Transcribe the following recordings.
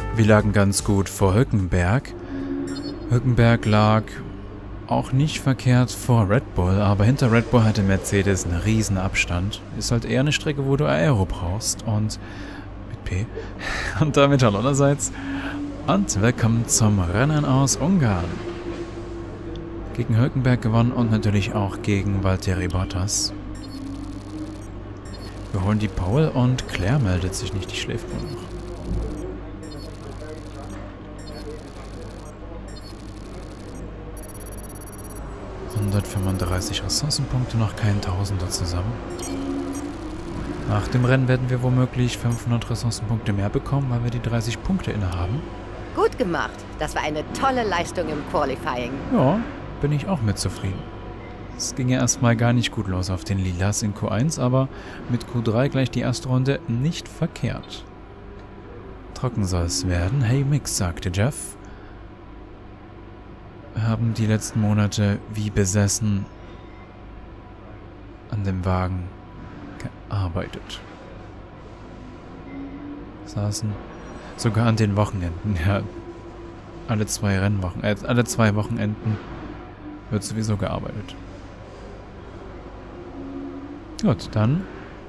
Wir lagen ganz gut vor Hülkenberg. Hülkenberg lag auch nicht verkehrt vor Red Bull, aber hinter Red Bull hatte Mercedes einen riesen Abstand. Ist halt eher eine Strecke, wo du Aero brauchst und mit P. Und damit hallo allerseits und willkommen zum Rennen aus Ungarn. Gegen Hülkenberg gewonnen und natürlich auch gegen Valtteri Bottas. Wir holen die Pole und Claire meldet sich nicht, die schläft wohl noch. ...135 Ressourcenpunkte, noch kein Tausender zusammen. Nach dem Rennen werden wir womöglich 500 Ressourcenpunkte mehr bekommen, weil wir die 30 Punkte innehaben. Gut gemacht. Das war eine tolle Leistung im Qualifying. Ja, bin ich auch mit zufrieden. Es ging ja erstmal gar nicht gut los auf den Lilas in Q1, aber mit Q3 gleich die erste Runde nicht verkehrt. Trocken soll es werden. Hey Mix, sagte Jeff. Wir haben die letzten Monate wie besessen an dem Wagen gearbeitet. Saßen sogar an den Wochenenden. Ja, alle zwei Wochenenden wird sowieso gearbeitet. Gut, dann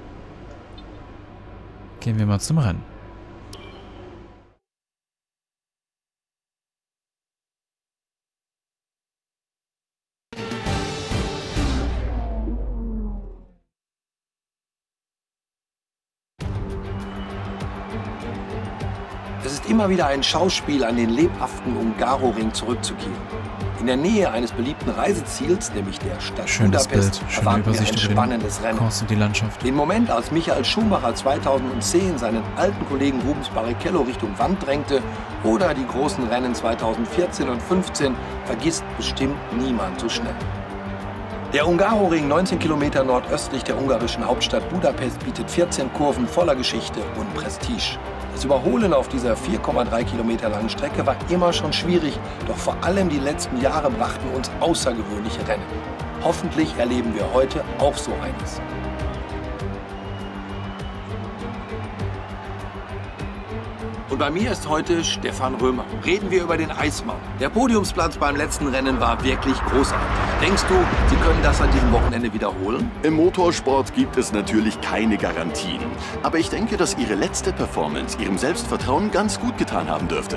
gehen wir mal zum Rennen. Es ist immer wieder ein Schauspiel, an den lebhaften Hungaroring zurückzukehren. In der Nähe eines beliebten Reiseziels, nämlich der Stadt Schönes Budapest, Bild, schöne erwarten wir Übersicht ein über spannendes den Rennen. Kurs und die Landschaft. Den Moment, als Michael Schumacher 2010 seinen alten Kollegen Rubens Barrichello Richtung Wand drängte, oder die großen Rennen 2014 und 2015, vergisst bestimmt niemand so schnell. Der Hungaroring, 19 Kilometer nordöstlich der ungarischen Hauptstadt Budapest, bietet 14 Kurven voller Geschichte und Prestige. Das Überholen auf dieser 4,3 Kilometer langen Strecke war immer schon schwierig, doch vor allem die letzten Jahre brachten uns außergewöhnliche Rennen. Hoffentlich erleben wir heute auch so eines. Und bei mir ist heute Stefan Römer. Reden wir über den Eismann. Der Podiumsplatz beim letzten Rennen war wirklich großartig. Denkst du, Sie können das an diesem Wochenende wiederholen? Im Motorsport gibt es natürlich keine Garantien. Aber ich denke, dass Ihre letzte Performance Ihrem Selbstvertrauen ganz gut getan haben dürfte.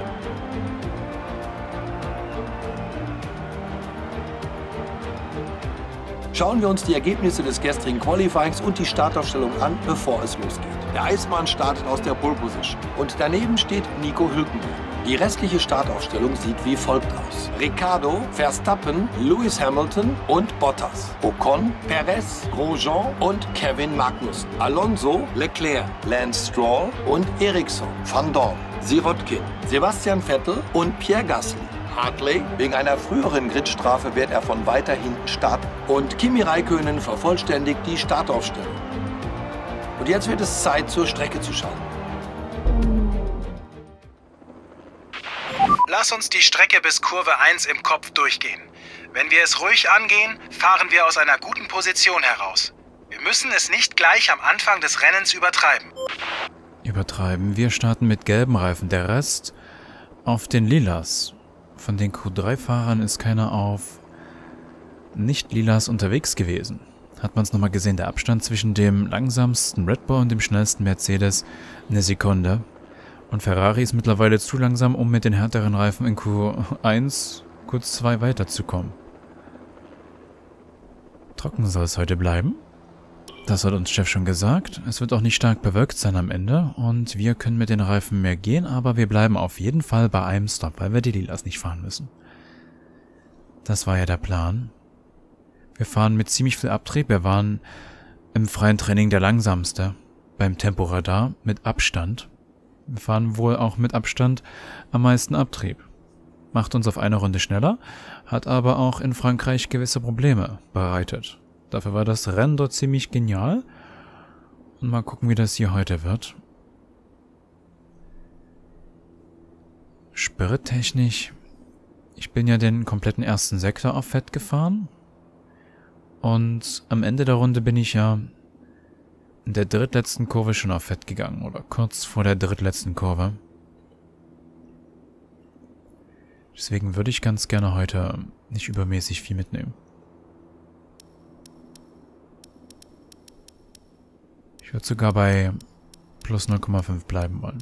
Schauen wir uns die Ergebnisse des gestrigen Qualifyings und die Startaufstellung an, bevor es losgeht. Der Eismann startet aus der Pole Position und daneben steht Nico Hülkenberg. Die restliche Startaufstellung sieht wie folgt aus: Ricciardo, Verstappen, Lewis Hamilton und Bottas, Ocon, Perez, Grosjean und Kevin Magnussen, Alonso, Leclerc, Lance Stroll und Ericsson, Van Dorn, Sirotkin, Sebastian Vettel und Pierre Gasly. Hartley, wegen einer früheren Gridstrafe wird er von weiter hinten starten. Und Kimi Räikkönen vervollständigt die Startaufstellung. Und jetzt wird es Zeit, zur Strecke zu schauen. Lass uns die Strecke bis Kurve 1 im Kopf durchgehen. Wenn wir es ruhig angehen, fahren wir aus einer guten Position heraus. Wir müssen es nicht gleich am Anfang des Rennens übertreiben. Übertreiben. Wir starten mit gelben Reifen. Der Rest auf den Lilas. Von den Q3-Fahrern ist keiner auf nicht-Lilas unterwegs gewesen. Hat man es nochmal gesehen, der Abstand zwischen dem langsamsten Red Bull und dem schnellsten Mercedes eine Sekunde. Und Ferrari ist mittlerweile zu langsam, um mit den härteren Reifen in Q1, Q2 weiterzukommen. Trocken soll es heute bleiben. Das hat uns Chef schon gesagt. Es wird auch nicht stark bewölkt sein am Ende und wir können mit den Reifen mehr gehen, aber wir bleiben auf jeden Fall bei einem Stop, weil wir die Lilas nicht fahren müssen. Das war ja der Plan. Wir fahren mit ziemlich viel Abtrieb. Wir waren im freien Training der langsamste beim Temporadar mit Abstand. Wir fahren wohl auch mit Abstand am meisten Abtrieb. Macht uns auf eine Runde schneller, hat aber auch in Frankreich gewisse Probleme bereitet. Dafür war das Rennen dort ziemlich genial. Und mal gucken, wie das hier heute wird. Spirittechnisch. Ich bin ja den kompletten ersten Sektor auf Fett gefahren. Und am Ende der Runde bin ich ja in der drittletzten Kurve schon auf Fett gegangen. Oder kurz vor der drittletzten Kurve. Deswegen würde ich ganz gerne heute nicht übermäßig viel mitnehmen. Ich würde sogar bei plus 0,5 bleiben wollen.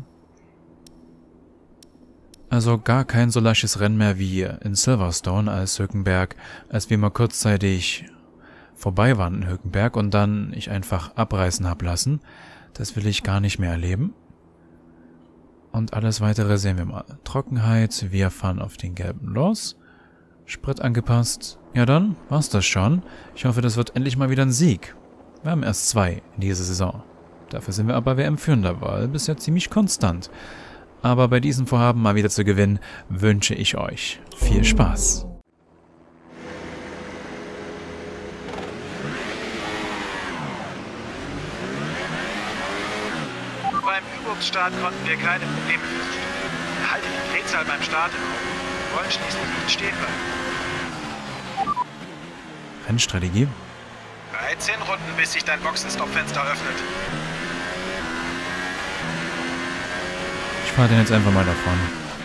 Also gar kein so leichtes Rennen mehr wie in Silverstone, als wir mal kurzzeitig vorbei waren in Hülkenberg und dann ich einfach abreißen hab lassen. Das will ich gar nicht mehr erleben. Und alles weitere sehen wir mal. Trockenheit, wir fahren auf den gelben los. Sprit angepasst. Ja dann, war's das schon. Ich hoffe, das wird endlich mal wieder ein Sieg. Wir haben erst 2 in dieser Saison. Dafür sind wir aber WM-Führender, weil bisher ziemlich konstant. Aber bei diesem Vorhaben mal wieder zu gewinnen, wünsche ich euch viel Spaß. Beim Übungsstart konnten wir keine Probleme feststellen. Halte die Drehzahl beim Start im Auge. Wir wollen schließlich nicht stehen bleiben. Rennstrategie. 13 Runden, bis sich dein Boxenstoppfenster öffnet. Ich fahre den jetzt einfach mal davon.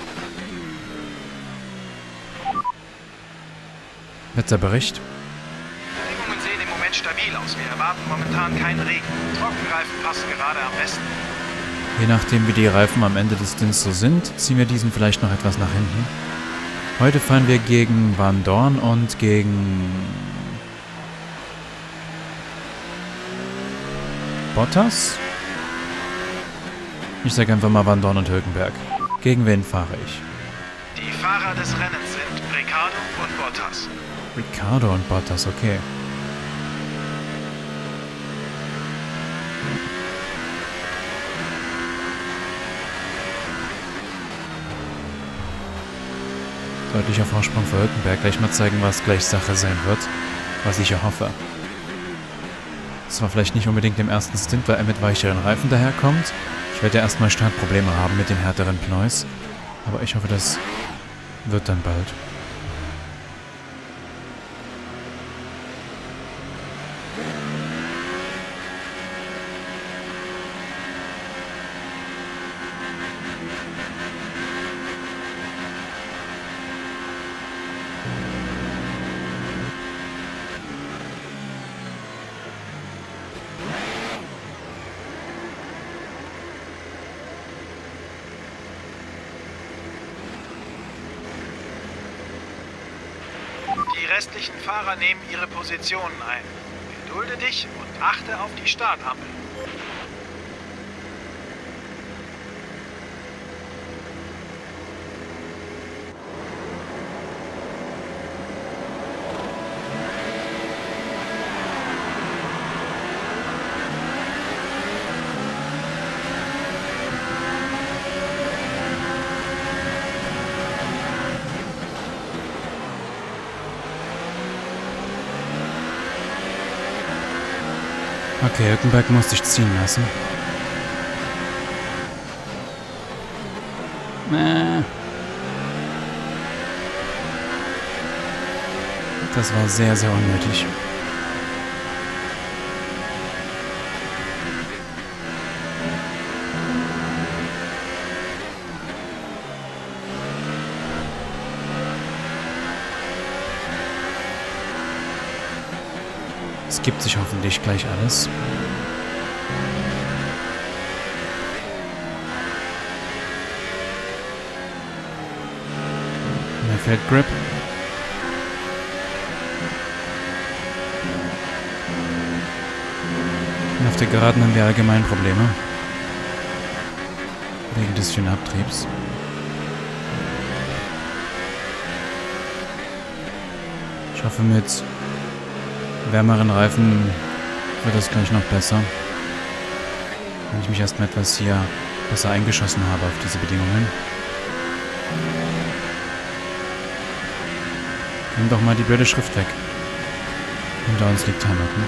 Wetterbericht. Die Bedingungen sehen im Moment stabil aus. Wir erwarten momentan keinen Regen. Trockenreifen passen gerade am besten. Je nachdem, wie die Reifen am Ende des Stints so sind, ziehen wir diesen vielleicht noch etwas nach hinten. Heute fahren wir gegen Van Dorn und gegen Bottas. Ich sage einfach mal Van Dorn und Hülkenberg. Gegen wen fahre ich? Die Fahrer des Rennens sind Ricciardo und Bottas. Ricciardo und Bottas, okay. Deutlicher Vorsprung für Hülkenberg. Gleich mal zeigen, was gleich Sache sein wird. Was ich ja hoffe. Das war vielleicht nicht unbedingt im ersten Stint, weil er mit weicheren Reifen daherkommt. Ich werde ja erstmal Startprobleme haben mit den härteren Pneus. Aber ich hoffe, das wird dann bald. Die restlichen Fahrer nehmen ihre Positionen ein. Gedulde dich und achte auf die Startampel. Okay, Hülkenberg musste ich ziehen lassen. Das war sehr, sehr unnötig. Es gibt sich hoffentlich gleich alles. Mir fehlt Grip. Und auf der Geraden haben wir allgemein Probleme. Wegen des schönen Abtriebs. Ich hoffe, mit wärmeren Reifen wird das gleich noch besser. Wenn ich mich erstmal etwas hier besser eingeschossen habe auf diese Bedingungen. Nimm doch mal die blöde Schrift weg. Hinter uns liegt Hamilton.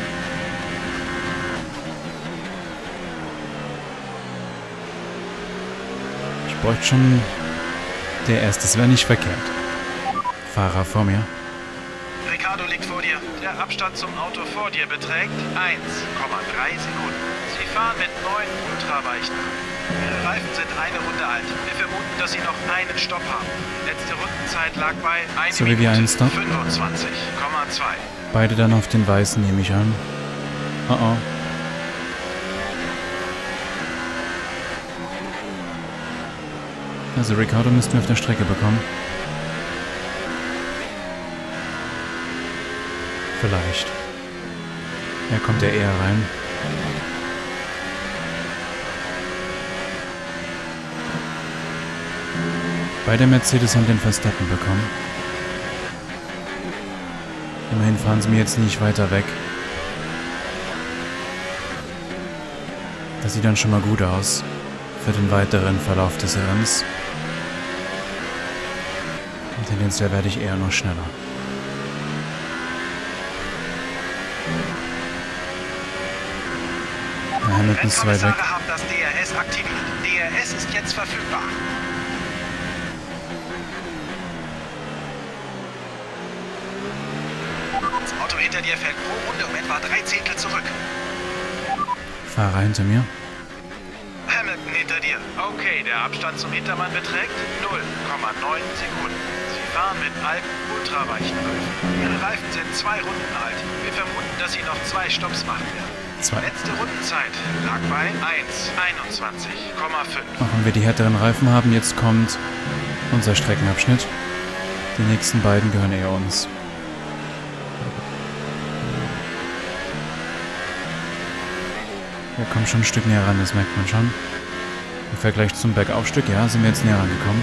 Ich bräuchte schon der Erste, das wäre nicht verkehrt. Fahrer vor mir. Ricciardo liegt vor dir. Der Abstand zum Auto vor dir beträgt 1,3 Sekunden. Sie fahren mit 9 ultraweichen. Ihre Reifen sind eine Runde alt. Wir vermuten, dass dass Sie noch einen Stopp haben. Letzte Rundenzeit lag bei 1 So wie wir einen Stop. 25,2. Beide dann auf den Weißen, nehme ich an. Oh oh. Also Ricciardo müssten wir auf der Strecke bekommen. Vielleicht. Er kommt ja eher rein. Beide Mercedes haben den Verstappen bekommen. Immerhin fahren sie mir jetzt nicht weiter weg. Das sieht dann schon mal gut aus für den weiteren Verlauf des Rennens. Und tendenziell werde ich eher noch schneller. Hamilton ist weit weg. Rennkommissare haben das DRS aktiviert. DRS ist jetzt verfügbar. Das Auto hinter dir fällt pro Runde um etwa 3 Zehntel zurück. Fahrer hinter mir. Hamilton hinter dir. Okay, der Abstand zum Hintermann beträgt 0,9 Sekunden. Sie fahren mit alten, ultraweichen Reifen. Ihre Reifen sind 2 Runden alt. Wir vermuten, dass Sie noch 2 Stopps machen werden. Letzte Rundenzeit lag bei 1,21,5. Auch wenn wir die härteren Reifen haben, jetzt kommt unser Streckenabschnitt. Die nächsten beiden gehören eher uns. Wir kommen schon ein Stück näher ran, das merkt man schon. Im Vergleich zum Bergaufstück, ja, sind wir jetzt näher rangekommen.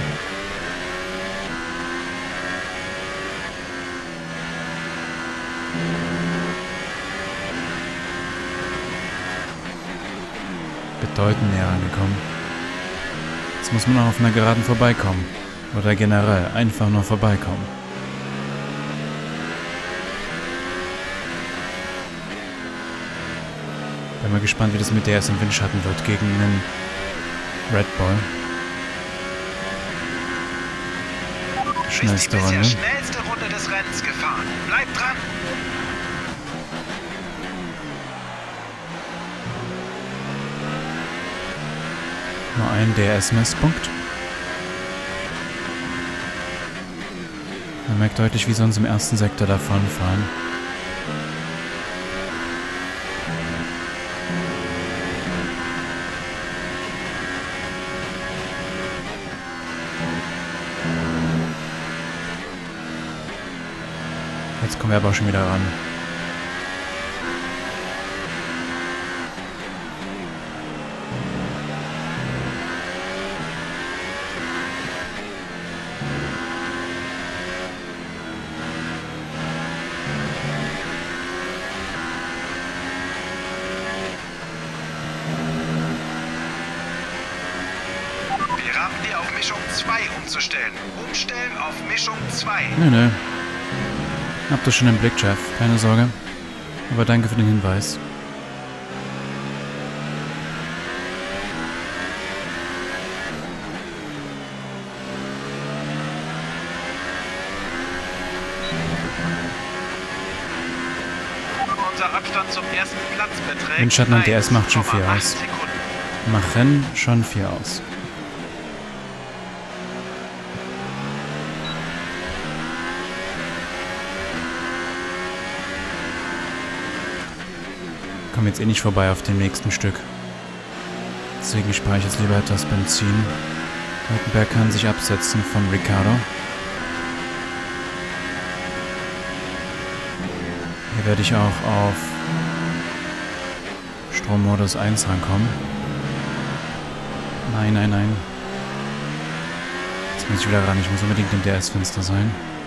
Bedeutend näher rangekommen. Jetzt muss man auch auf einer Geraden vorbeikommen. Oder generell einfach nur vorbeikommen. Bin mal gespannt, wie das mit DRS im Windschatten wird gegen einen Red Bull. Schnellste Runde. Die schnellste Runde des Rennens gefahren. Bleibt dran! Nur ein DRS-Messpunkt. Man merkt deutlich, wie sie uns im ersten Sektor davonfahren. Jetzt kommen wir aber auch schon wieder ran. Wir raten dir auf Mischung 2 umzustellen. Umstellen auf Mischung 2. Nö. Hab das schon im Blick, Chef. Keine Sorge. Aber danke für den Hinweis. Unser Abstand zum ersten Platz beträgt Windschatten und DS macht schon viel 1,8 aus. Sekunden. Machen schon viel aus. Komm jetzt eh nicht vorbei auf dem nächsten Stück. Deswegen spare ich jetzt lieber etwas Benzin. Hülkenberg kann sich absetzen von Ricciardo. Hier werde ich auch auf Strommodus 1 rankommen. Nein. Jetzt muss ich wieder ran. Ich muss unbedingt im DS-Fenster sein.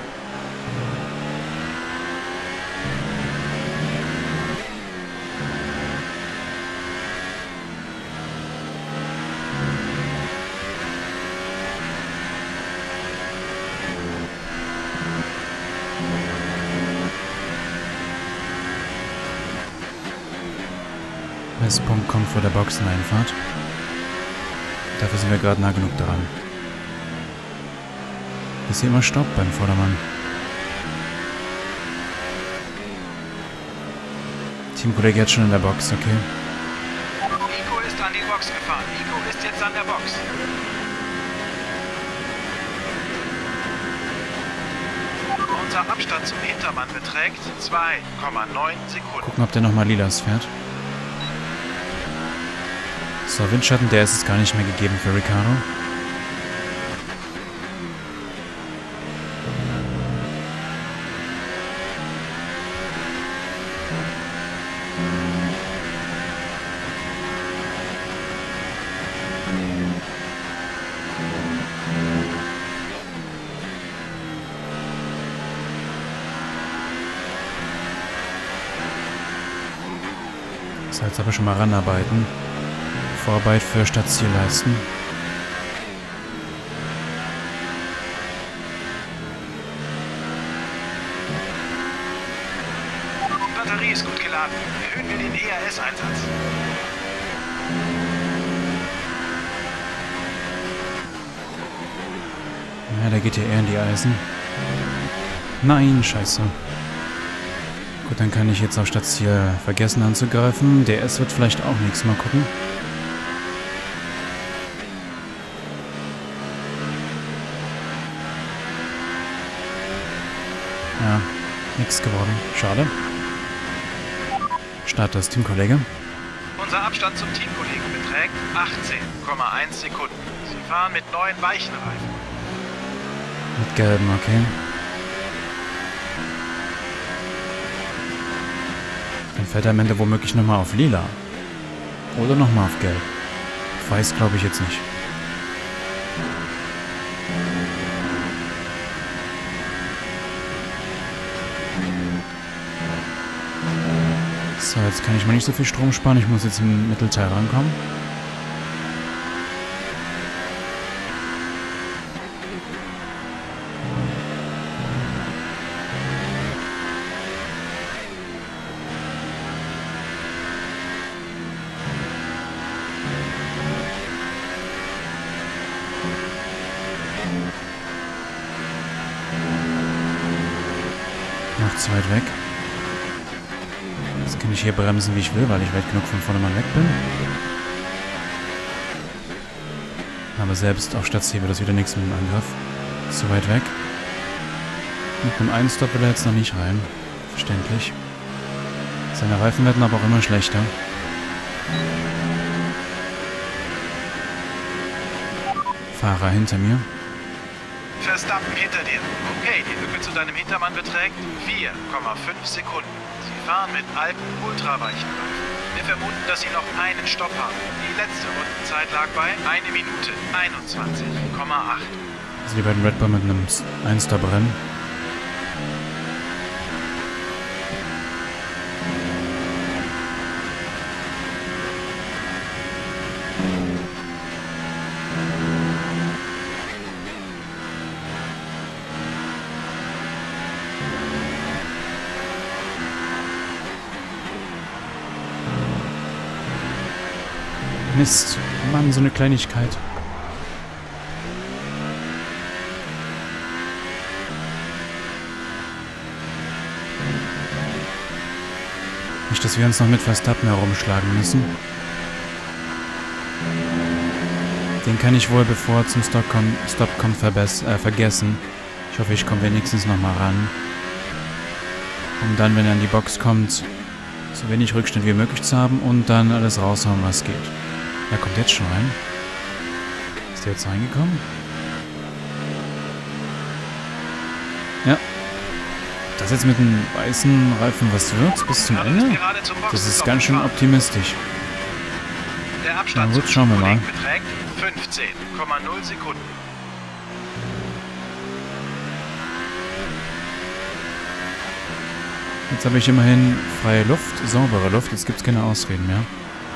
Messpunkt kommt vor der Boxeneinfahrt. Dafür sind wir gerade nah genug dran. Ist hier immer Stopp beim Vordermann. Teamkollege jetzt schon in der Box, okay. Nico ist an die Box gefahren. Nico ist jetzt an der Box. Unser Abstand zum Hintermann beträgt 2,9 Sekunden. Gucken, ob der nochmal lilas fährt. So, Windschatten, der ist es gar nicht mehr gegeben für Ricciardo. Das heißt aber schon mal ranarbeiten. Vorarbeit für Stadtziel leisten. Die Batterie ist gut geladen. Erhöhen wir den ERS-Einsatz. Ja, der geht ja eher in die Eisen. Nein, scheiße. Gut, dann kann ich jetzt auf Stadtziel vergessen anzugreifen. DS wird vielleicht auch nichts. Mal gucken. Ja, nichts geworden. Schade. Start das Teamkollege. Unser Abstand zum Teamkollegen beträgt 18,1 Sekunden. Sie fahren mit neuen weichen Reifen. Mit gelben, okay. Dann fährt er am Ende womöglich nochmal auf lila. Oder nochmal auf gelb. Weiß glaube ich jetzt nicht. So, jetzt kann ich mal nicht so viel Strom sparen. Ich muss jetzt im Mittelteil rankommen. Noch zu weit weg. Jetzt kann ich hier bremsen, wie ich will, weil ich weit genug von vorne mal weg bin. Aber selbst auf Stadtziel wird das wieder nichts mit dem Angriff. Zu weit weg. Mit einem Einstop will er jetzt noch nicht rein. Verständlich. Seine Reifen werden aber auch immer schlechter. Fahrer hinter mir. Verstappen hinter dir. Okay, die Lücke zu deinem Hintermann beträgt 4,5 Sekunden. Sie fahren mit alten, ultraweichen Reifen. Wir vermuten, dass sie noch einen Stopp haben. Die letzte Rundenzeit lag bei 1 Minute 21,8. Also die beiden Red Bull mit einem Einstop rennen. Mist. Mann, so eine Kleinigkeit. Nicht, dass wir uns noch mit Verstappen herumschlagen müssen. Den kann ich wohl, bevor er zum Stop kommt, vergessen. Ich hoffe, ich komme wenigstens noch mal ran. Um dann, wenn er in die Box kommt, so wenig Rückstand wie möglich zu haben und dann alles raushauen, was geht. Er kommt jetzt schon rein. Ist der jetzt reingekommen? Ja. Das jetzt mit dem weißen Reifen was wird bis zum Ende? Das ist ganz schön optimistisch. Der Abstand Na gut, schauen wir mal. beträgt 15,0 Sekunden. Jetzt habe ich immerhin freie Luft, saubere Luft. Jetzt gibt es keine Ausreden mehr.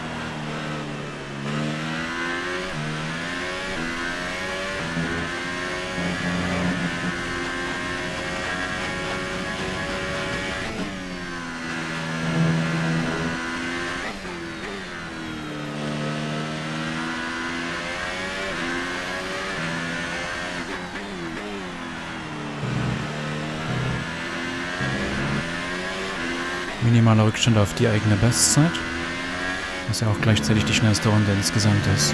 Minimaler Rückstand auf die eigene Bestzeit, was ja auch gleichzeitig die schnellste Runde insgesamt ist.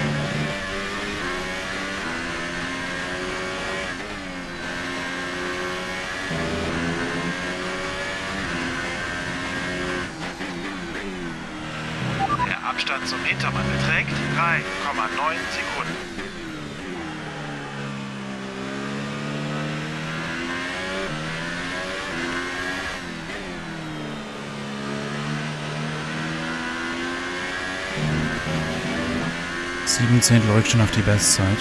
Abstand zum Hintermann beträgt 3,9 Sekunden. Sieben Zehntel Rückstand auf die Bestzeit.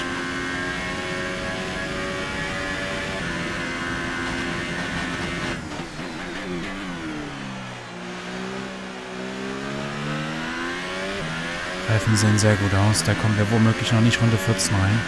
Reifen sehen sehr gut aus, da kommen wir womöglich noch nicht Runde 14 rein.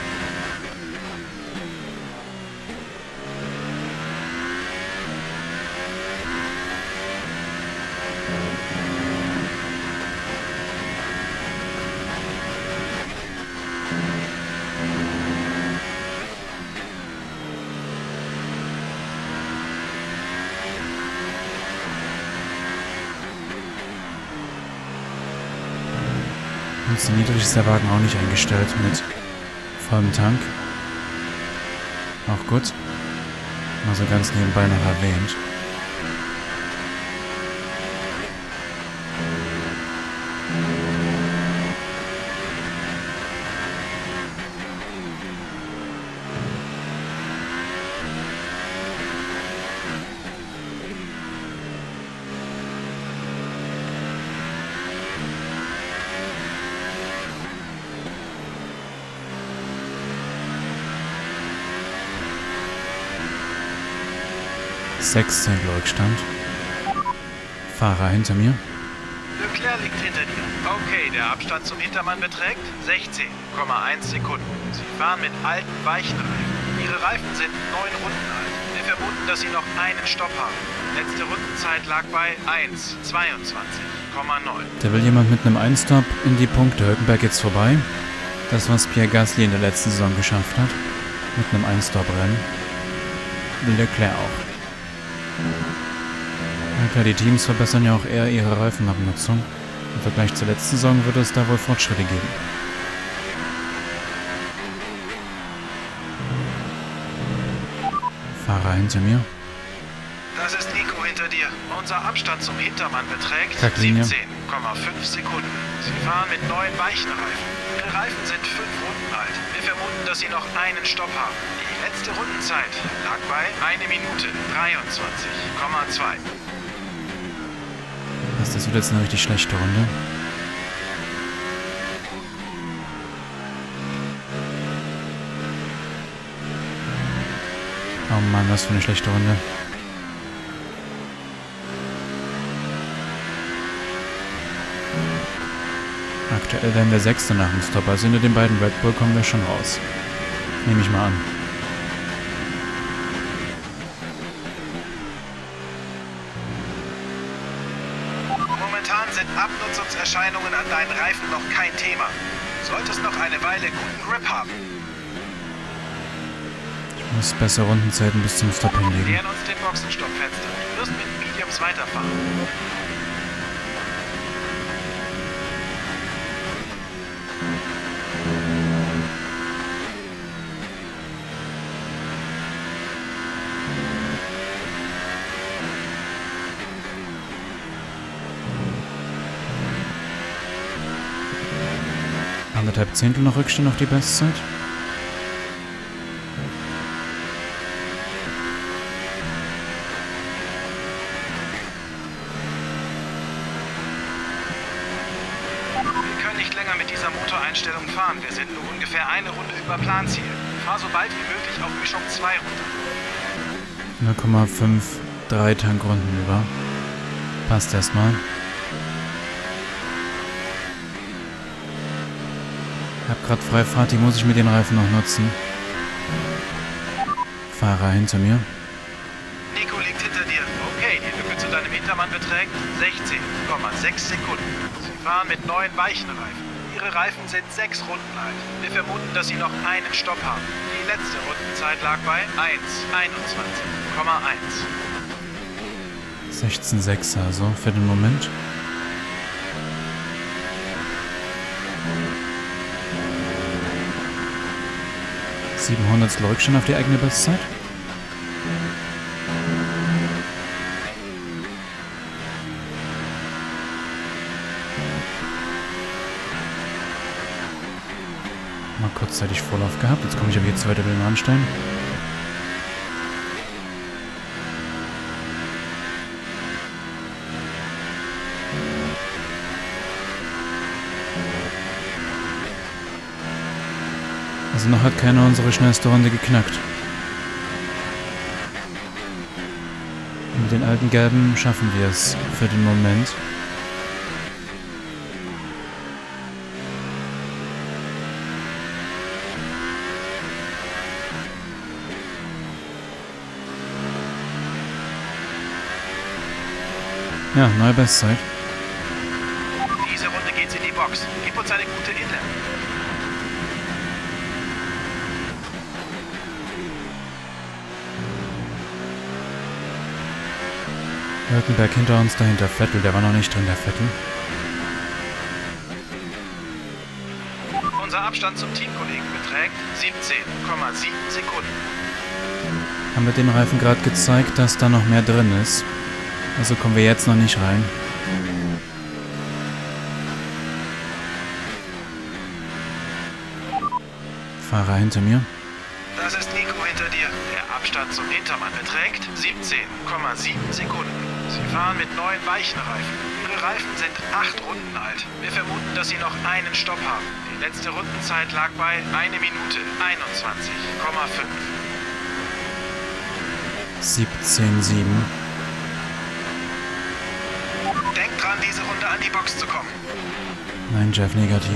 Und so niedrig ist der Wagen auch nicht eingestellt mit vollem Tank. Auch gut. Mal so ganz nebenbei noch erwähnt. Sechzehntel Rückstand. Fahrer hinter mir. Leclerc liegt hinter dir. Okay, der Abstand zum Hintermann beträgt 16,1 Sekunden. Sie fahren mit alten, weichen Reifen. Ihre Reifen sind 9 Runden alt. Wir vermuten, dass sie noch einen Stopp haben. Letzte Rundenzeit lag bei 1,22,9. Da will jemand mit einem Einstop in die Punkte. Hülkenberg geht's vorbei. Das, was Pierre Gasly in der letzten Saison geschafft hat. Mit einem Einstop-Rennen. Will Leclerc auch. Na klar, die Teams verbessern ja auch eher ihre Reifenabnutzung. Im Vergleich zur letzten Saison wird es da wohl Fortschritte geben. Fahrer hinter mir. Das ist Nico hinter dir. Unser Abstand zum Hintermann beträgt Kacklinie. 17,5 Sekunden. Sie fahren mit 9 weichen Reifen. Ihre Reifen sind 5 Runden alt. Wir vermuten, dass sie noch einen Stopp haben. Die letzte Rundenzeit lag bei 1 Minute 23,2. Das wird jetzt eine richtig schlechte Runde. Oh Mann, was für eine schlechte Runde. Aktuell werden wir Sechste nach dem Stop. Also hinter den beiden Red Bull kommen wir schon raus. Nehme ich mal an. Momentan sind Abnutzungserscheinungen an deinen Reifen noch kein Thema. Du solltest noch eine Weile guten Grip haben. Ich muss bessere Rundenzeiten bis zum Stop Wir hinlegen. nähern uns dem Boxenstoppfenster. Du wirst mit Mediums weiterfahren. Anderthalb Zehntel noch Rückstand auf die Bestzeit. Wir können nicht länger mit dieser Motoreinstellung fahren. Wir sind nur ungefähr eine Runde über Planziel. Fahr so bald wie möglich auf Mischung 2 runter. 0,53 Tankrunden über. Passt erstmal. Ich hab grad Freifahrt, die muss ich mit den Reifen noch nutzen. Fahrer hinter mir. Nico liegt hinter dir. Okay, die Lücke zu deinem Hintermann beträgt 16,6 Sekunden. Sie fahren mit 9 weichen Reifen. Ihre Reifen sind 6 Runden alt. Wir vermuten, dass sie noch einen Stopp haben. Die letzte Rundenzeit lag bei 1,21,1. 16,6 also für den Moment. Rückstand auf die eigene Bestzeit. rechtzeitig Vorlauf gehabt. Jetzt komme ich aber hier zweite Bill anstellen. Also noch hat keiner unsere schnellste Runde geknackt. Mit den alten Gelben schaffen wir es für den Moment. Ja, neue Bestzeit. Diese Runde geht's in die Box. Gib uns eine gute Inle. Hülkenberg hinter uns, dahinter Vettel. Der war noch nicht drin, der Vettel. Unser Abstand zum Teamkollegen beträgt 17,7 Sekunden. Haben mit den Reifen gerade gezeigt, dass da noch mehr drin ist. Also kommen wir jetzt noch nicht rein. Fahrer hinter mir. Das ist Nico hinter dir. Der Abstand zum Hintermann beträgt 17,7 Sekunden. Sie fahren mit neuen weichen Reifen. Ihre Reifen sind 8 Runden alt. Wir vermuten, dass sie noch einen Stopp haben. Die letzte Rundenzeit lag bei 1 Minute 21,5. 17,7. Denkt dran, diese Runde an die Box zu kommen. Nein, Jeff, negativ.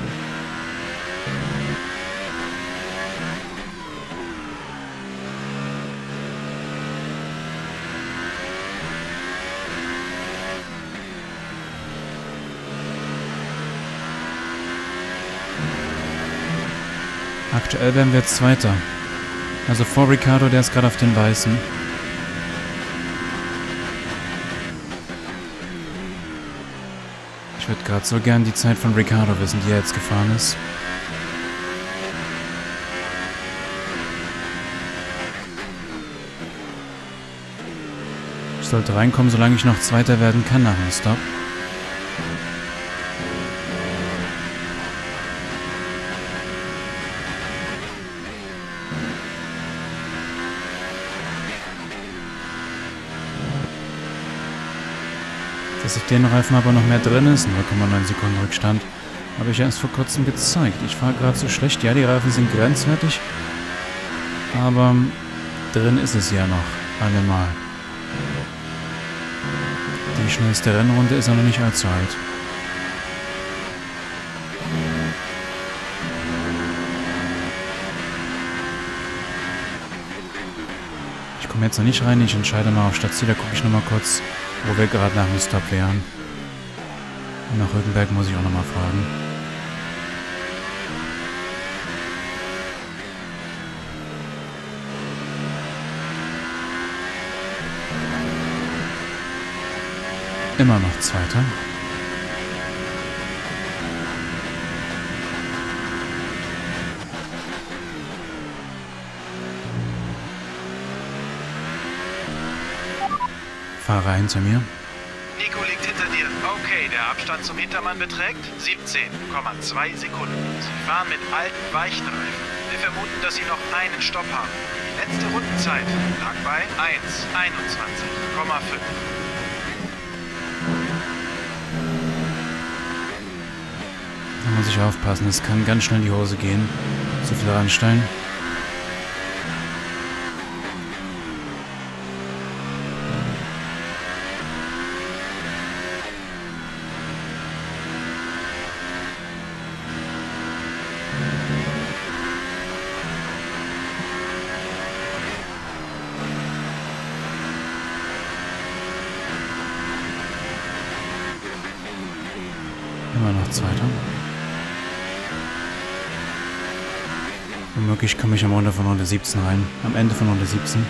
Aktuell werden wir Zweiter. Also vor Ricciardo, der ist gerade auf den Weißen. Ich würde gerade so gern die Zeit von Ricciardo wissen, die er jetzt gefahren ist. Ich sollte reinkommen, solange ich noch Zweiter werden kann nach dem Stop. Dass auf den Reifen aber noch mehr drin ist, 0,9 Sekunden Rückstand, habe ich erst vor kurzem gezeigt. Ich fahre gerade so schlecht, ja, die Reifen sind grenzwertig, aber drin ist es ja noch allemal. Die schnellste Rennrunde ist auch noch nicht allzu alt. Ich komme jetzt noch nicht rein, ich entscheide mal auf Stadtziel, da gucke ich nochmal kurz, wo wir gerade nach dem Stop wären. Und nach Hülkenberg muss ich auch nochmal fragen. Immer noch Zweiter. Fahrer hinter mir. Nico liegt hinter dir. Okay, der Abstand zum Hintermann beträgt 17,2 Sekunden. Sie fahren mit alten, weichen Reifen. Wir vermuten, dass sie noch einen Stopp haben. Die letzte Rundenzeit lag bei 1,21,5. Da muss ich aufpassen, es kann ganz schnell in die Hose gehen. Zu viel ranstellen. Immer noch Zweiter. Womöglich komme ich am Ende von Runde 17 rein. Am Ende von Runde 17.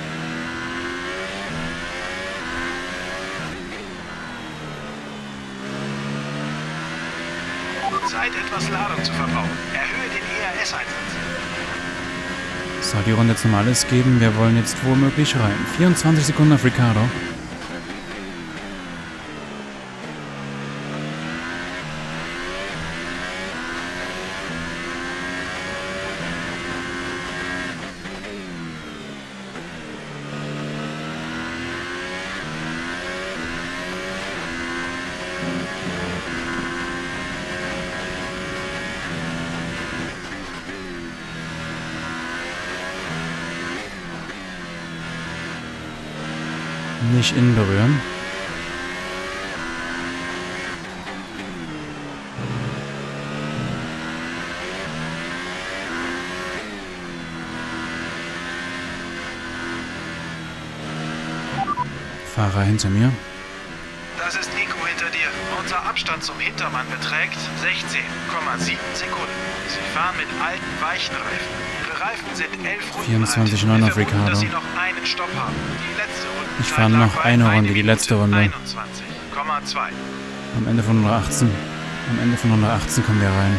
Zeit, etwas Ladung zu verbrauchen. Erhöhe den ERS-Einsatz. So, die Runde jetzt nochmal alles geben. Wir wollen jetzt womöglich rein. 24 Sekunden auf Ricciardo. Nicht innen berühren. Fahrer hinter mir. Das ist Nico hinter dir. Unser Abstand zum Hintermann beträgt 16,7 Sekunden. Sie fahren mit alten, weichen Reifen. Ihre Reifen sind 11 Runden 24,9 auf Ricardo. dass sie noch einen Stopp haben. Die letzte Runde. Ich fahre noch eine Runde, die letzte Runde. 21,2. Am Ende von Runde 18. Am Ende von Runde 18 kommen wir rein.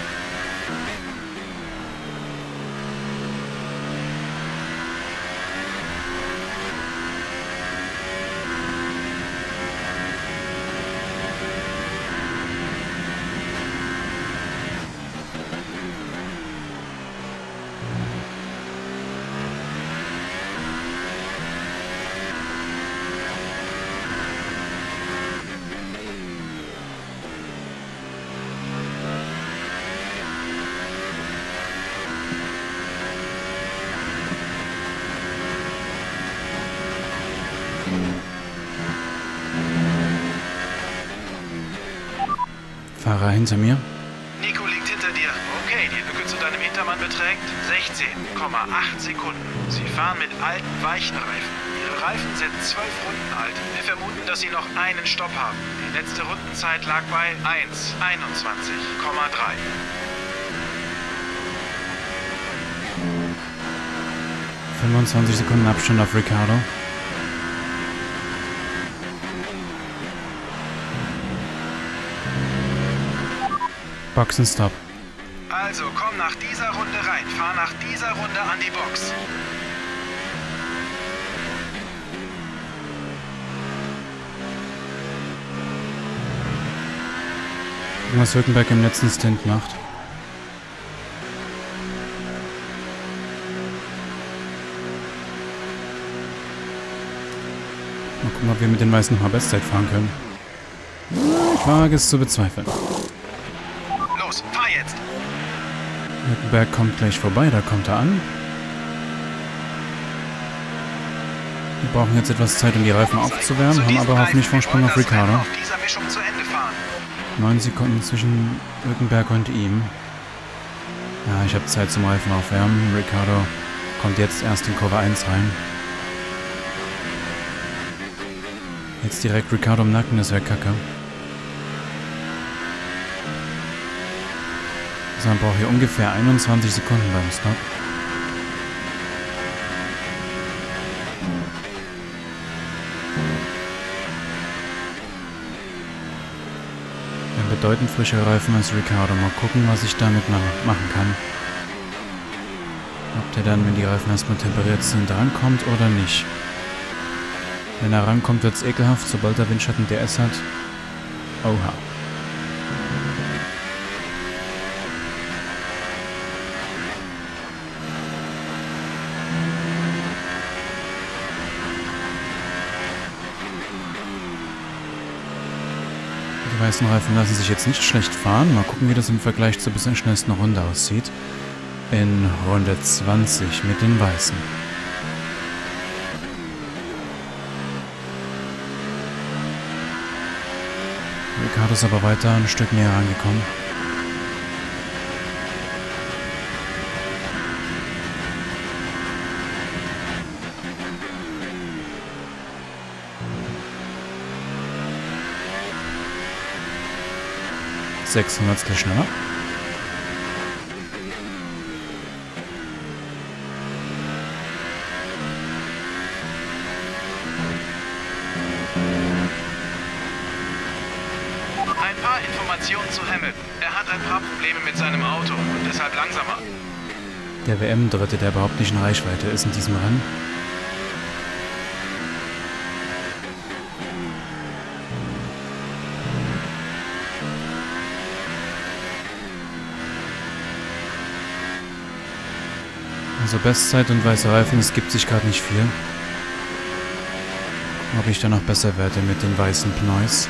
Fahrer hinter mir. Nico liegt hinter dir. Okay, die Lücke zu deinem Hintermann beträgt 16,8 Sekunden. Sie fahren mit alten, weichen Reifen. Ihre Reifen sind 12 Runden alt. Wir vermuten, dass sie noch einen Stopp haben. Die letzte Rundenzeit lag bei 1,21,3. ...25 Sekunden Abstand auf Ricardo. Boxenstopp. Also, komm nach dieser Runde rein. Fahr nach dieser Runde an die Box. Was Hülkenberg im letzten Stint macht. Mal gucken, ob wir mit den Weißen nochmal Bestzeit fahren können. Ich wage es zu bezweifeln. Los, fahr jetzt! Hülkenberg kommt gleich vorbei, da kommt er an. Wir brauchen jetzt etwas Zeit, um die Reifen aufzuwärmen, haben aber hoffentlich Vorsprung auf Ricardo. Auf dieser Mischung zu Ende fahren. 9 Sekunden zwischen Hülkenberg und ihm. Ja, ich habe Zeit zum Reifen aufwärmen. Ricardo kommt jetzt erst in Kurve 1 rein. Jetzt direkt Ricardo im Nacken, das wäre kacke. Also man braucht hier ungefähr 21 Sekunden beim Stop. Wir haben bedeutend frischere Reifen als Ricardo. Mal gucken, was ich damit machen kann. Ob der dann, wenn die Reifen erstmal temperiert sind, rankommt oder nicht. Wenn er rankommt, wird es ekelhaft, sobald er Windschatten DS hat. Oha. Die weißen Reifen lassen sich jetzt nicht schlecht fahren. Mal gucken, wie das im Vergleich zur bisher schnellsten Runde aussieht. In Runde 20 mit den Weißen. Ricardo ist aber weiter ein Stück näher rangekommen. Sechshundertstel schneller. Ein paar Informationen zu Hamilton. Er hat ein paar Probleme mit seinem Auto und deshalb langsamer. Der WM-Dritte, der überhaupt nicht in Reichweite ist in diesem Rennen. Also Bestzeit und weiße Reifen, es gibt sich gerade nicht viel. Ob ich da noch besser werde mit den weißen Pneus.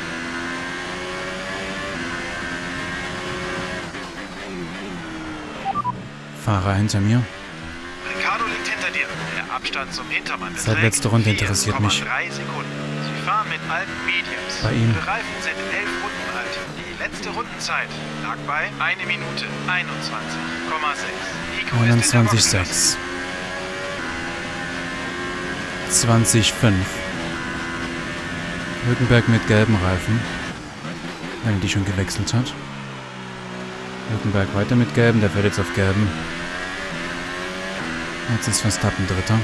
Fahrer hinter mir. Ricardo liegt hinter dir. Der Abstand zum Hintermann beträgt Seit letzte Runde interessiert mich. 4,3 Sekunden. Sie fahren mit alten Mediums. Bei ihm. Ihre Reifen sind 11 Runden alt. Die letzte Rundenzeit lag bei 1 Minute 21,6. Nico ist in der Boxengasse. 21,6. 20,5. Hülkenberg mit gelben Reifen. Wenn die schon gewechselt hat. Hülkenberg weiter mit gelben, der fährt jetzt auf gelben. Jetzt ist Verstappen Dritter.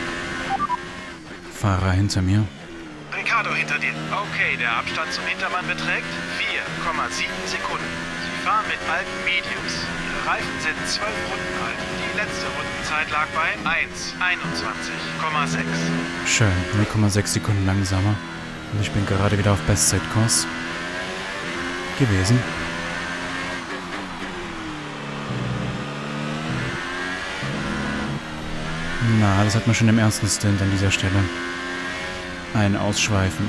Fahrer hinter mir. Ricciardo hinter dir. Okay, der Abstand zum Hintermann beträgt 4,7 Sekunden. Sie fahren mit alten Mediums. Ihre Reifen sind 12 Runden alt. Die letzte Rundenzeit lag bei 1,21,6. Schön, 0,6 Sekunden langsamer. Und ich bin gerade wieder auf Bestzeitkurs gewesen. Na, das hat man schon im ersten Stint an dieser Stelle. Ein Ausschweifen.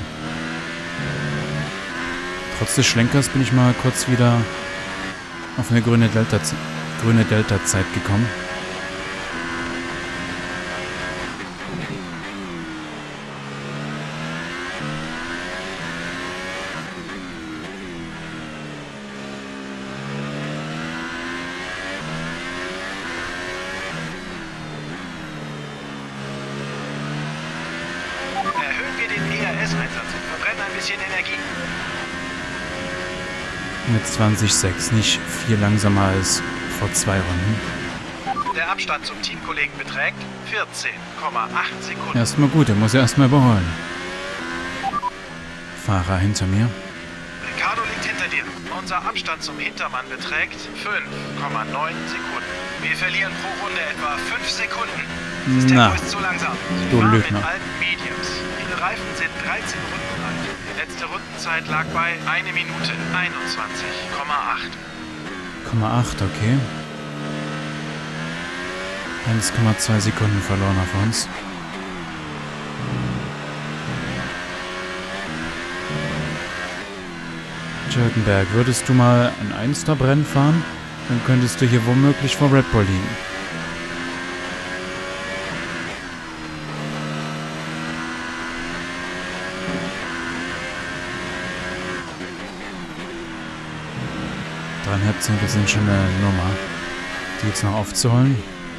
Trotz des Schlenkers bin ich mal kurz wieder auf eine grüne Delta-Zeit gekommen. ERS-Einsatz und verbrennen ein bisschen Energie. Mit 20,6, nicht viel langsamer als vor 2 Runden. Der Abstand zum Teamkollegen beträgt 14,8 Sekunden. Erstmal gut, er muss ja erstmal überholen. Fahrer hinter mir. Ricciardo liegt hinter dir. Unser Abstand zum Hintermann beträgt 5,9 Sekunden. Wir verlieren pro Runde etwa 5 Sekunden. Das Tempo ist zu langsam. Du fahren Lügner. mit alten Mediums. Ihre Reifen sind 13 Runden alt. Die letzte Rundenzeit lag bei 1 Minute 21,8. 0,8, okay. 1,2 Sekunden verloren auf uns. Hülkenberg, würdest du mal ein Ein-Stop-Rennen fahren? Dann könntest du hier womöglich vor Red Bull liegen. Dreieinhalb Zehntel sind schon eine Nummer, die jetzt noch aufzuholen.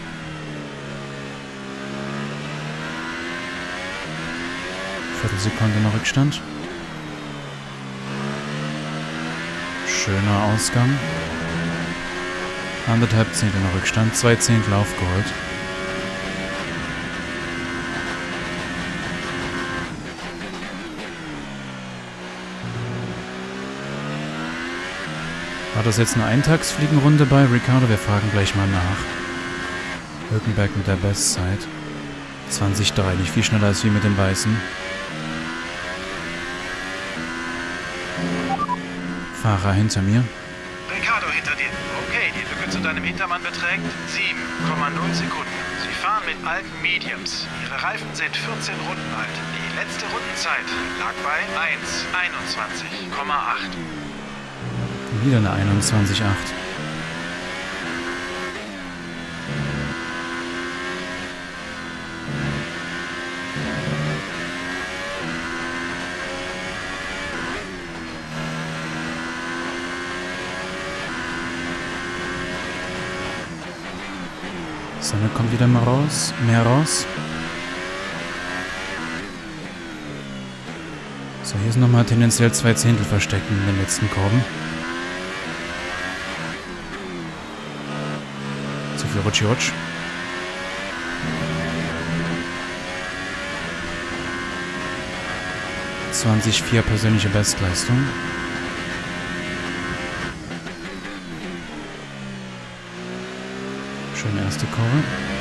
Viertelsekunde noch Rückstand. Schöner Ausgang. 1,5 Zehntel noch Rückstand, 2 Zehntel aufgeholt. War das jetzt eine Eintagsfliegenrunde bei Ricciardo? Wir fragen gleich mal nach. Hülkenberg mit der Bestzeit. 20,3, nicht viel schneller als wir mit den Weißen. Fahrer hinter mir. Ricciardo hinter dir. Okay, die Lücke zu deinem Hintermann beträgt 7,0 Sekunden. Sie fahren mit alten Mediums. Ihre Reifen sind 14 Runden alt. Die letzte Rundenzeit lag bei 1,21,8. Wieder eine 21,8. Sonne kommt wieder mal raus, mehr raus. So, hier sind nochmal tendenziell 2 Zehntel versteckt in den letzten Kurven. Zu viel Rutschi-Rutsch. (20,4) persönliche Bestleistung. Schöne erste Kurve.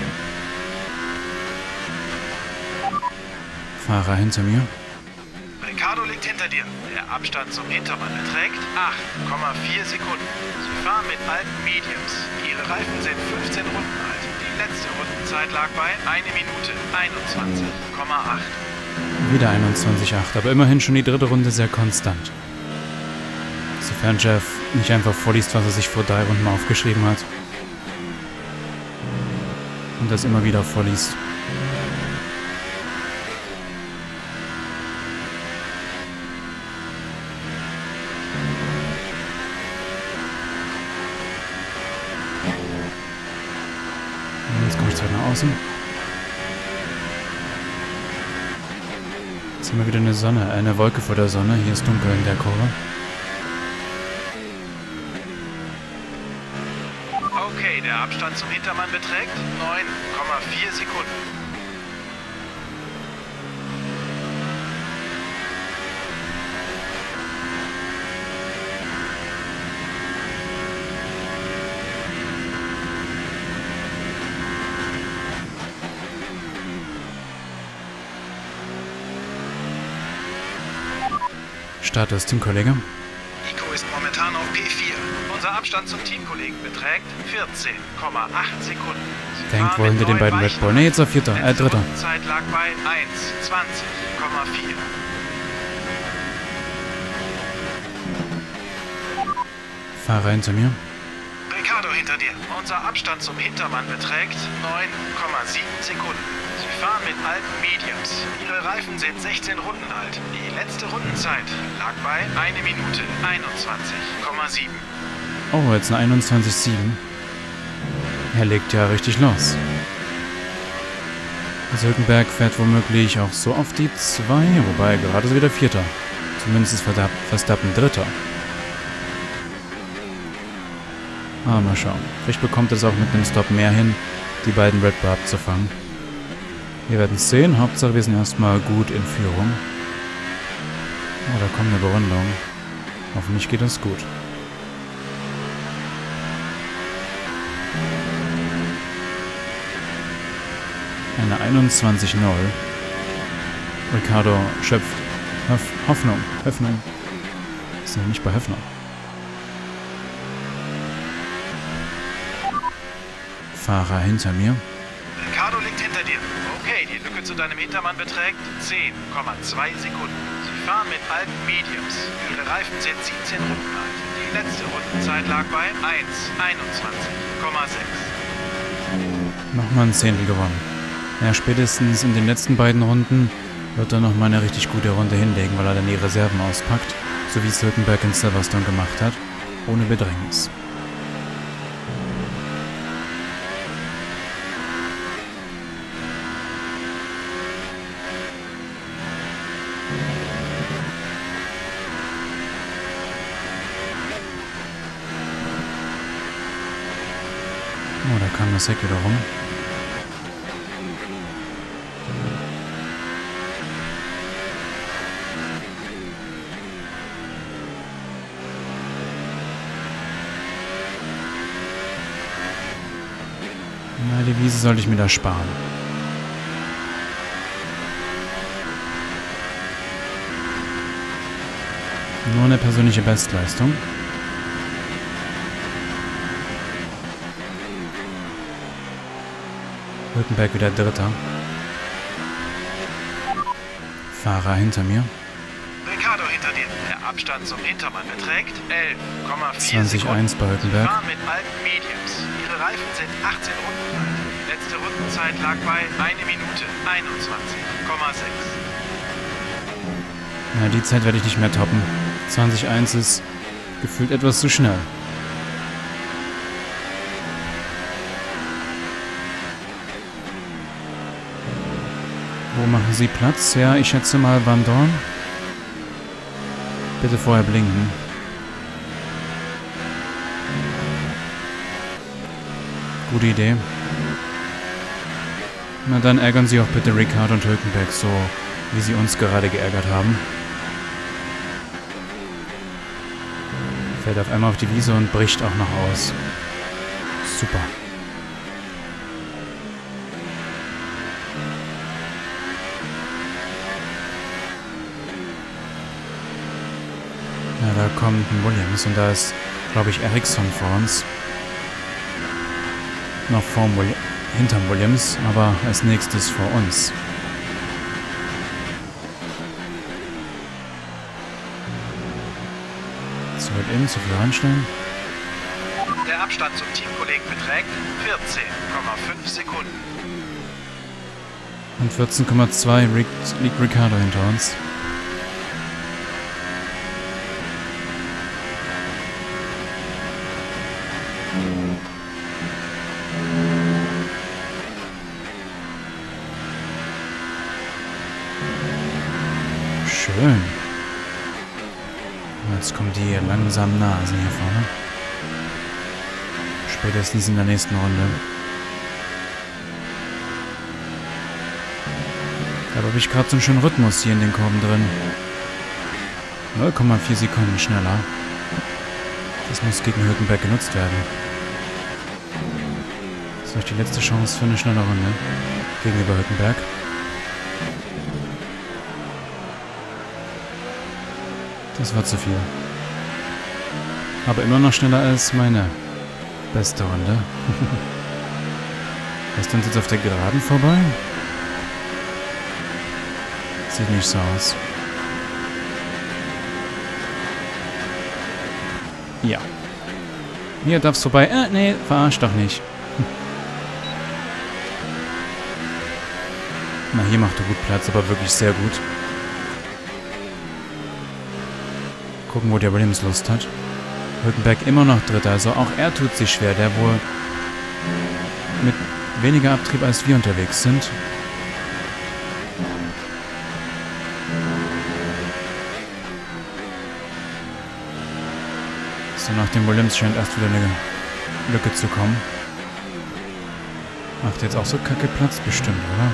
Fahrer hinter mir. Ricciardo liegt hinter dir. Der Abstand zum Hintermann beträgt 8,4 Sekunden. Sie fahren mit alten Mediums. Ihre Reifen sind 15 Runden alt. Die letzte Rundenzeit lag bei 1 Minute 21,8. Wieder 21,8, aber immerhin schon die dritte Runde sehr konstant. Sofern Jeff nicht einfach vorliest, was er sich vor 3 Runden aufgeschrieben hat. Und das immer wieder vorliest. Jetzt komme ich zwar nach außen. Jetzt haben wir wieder eine Sonne, eine Wolke vor der Sonne. Hier ist dunkel in der Kurve. Okay, der Abstand zum Hintermann beträgt 9,4 Sekunden. Status, Teamkollege. Nico ist momentan auf P4. Unser Abstand zum Teamkollegen beträgt 14,8 Sekunden. Sie Denkt fahren wohl mit hinter den 9 beiden Red Weichen. Bull. Ne, jetzt auf Dritter. Letzte Rundenzeit lag bei 1,20,4. Fahrer hinter mir. Ricardo hinter dir. Unser Abstand zum Hintermann beträgt 9,7 Sekunden. Sie fahren mit alten Mediums. Ihre Reifen sind 16 Runden alt. Die letzte Rundenzeit lag bei 1 Minute 21,7. Oh, jetzt eine 21,7. Er legt ja richtig los. Hülkenberg fährt womöglich auch so auf die 2, wobei gerade ist wieder Vierter. Zumindest ist Verstappen Dritter. Ah, mal schauen. Vielleicht bekommt es auch mit einem Stop mehr hin, die beiden Red Bull abzufangen. Wir werden es sehen. Hauptsache, wir sind erstmal gut in Führung. Oh, da kommt eine Berundung. Hoffentlich geht das gut. Eine 21,0. Ricardo schöpft Hoffnung. Ist ja nicht bei Höfner. Fahrer hinter mir. Ricardo liegt hinter dir. Okay, die Lücke zu deinem Hintermann beträgt 10,2 Sekunden. Sie fahren mit alten Mediums. Ihre Reifen sind 17 Runden alt. Die letzte Rundenzeit lag bei 1,21,6. Nochmal ein Zehntel gewonnen. Ja, spätestens in den letzten beiden Runden wird er nochmal eine richtig gute Runde hinlegen, weil er dann die Reserven auspackt. So wie es Hülkenberg in Silverstone gemacht hat. Ohne Bedrängnis. Oh, da kam das Heck wieder rum. Na, die Wiese sollte ich mir da sparen. Nur eine persönliche Bestleistung. Hülkenberg wieder Dritter. Fahrer hinter mir. Ricardo hinter dir. Der Abstand zum Hintermann beträgt 11,4 20,1 Sekunden. bei Hülkenberg. Sie fahren mit alten Mediums. Ihre Reifen sind 18 Runden alt. Die letzte Rundenzeit lag bei 1 Minute 21,6. Na, die Zeit werde ich nicht mehr toppen. 20,1 ist gefühlt etwas zu schnell. Wo machen Sie Platz? Ja, ich schätze mal Van Dorn. Bitte vorher blinken. Gute Idee. Na dann ärgern Sie auch bitte Ricardo und Hülkenberg so, wie Sie uns gerade geärgert haben. Fällt auf einmal auf die Wiese und bricht auch noch aus. Super. Ja, da kommt ein Williams und da ist, glaube ich, Ericsson vor uns. Noch hinterm Williams, aber als nächstes vor uns. Zu weit innen, zu viel reinstellen. Der Abstand zum Teamkollegen beträgt 14,5 Sekunden. Und 14,2 liegt Ricciardo hinter uns. Schön. Jetzt kommen die langsamen Nasen hier vorne. Spätestens in der nächsten Runde. Da habe ich gerade so einen schönen Rhythmus hier in den Kurven drin. 0,4 Sekunden schneller. Das muss gegen Hülkenberg genutzt werden. Das ist vielleicht die letzte Chance für eine schnelle Runde gegenüber Hülkenberg. Das war zu viel. Aber immer noch schneller als meine beste Runde. Lässt uns jetzt auf der Geraden vorbei? Sieht nicht so aus. Ja. Hier darf's vorbei. Nee, verarsch doch nicht. Na, hier macht er gut Platz, aber wirklich sehr gut. Gucken, wo der Williams Lust hat. Hülkenberg immer noch Dritter, also auch er tut sich schwer, der wohl mit weniger Abtrieb als wir unterwegs sind. So, nach dem Williams scheint erst wieder eine Lücke zu kommen. Macht jetzt auch so kacke Platz bestimmt, oder?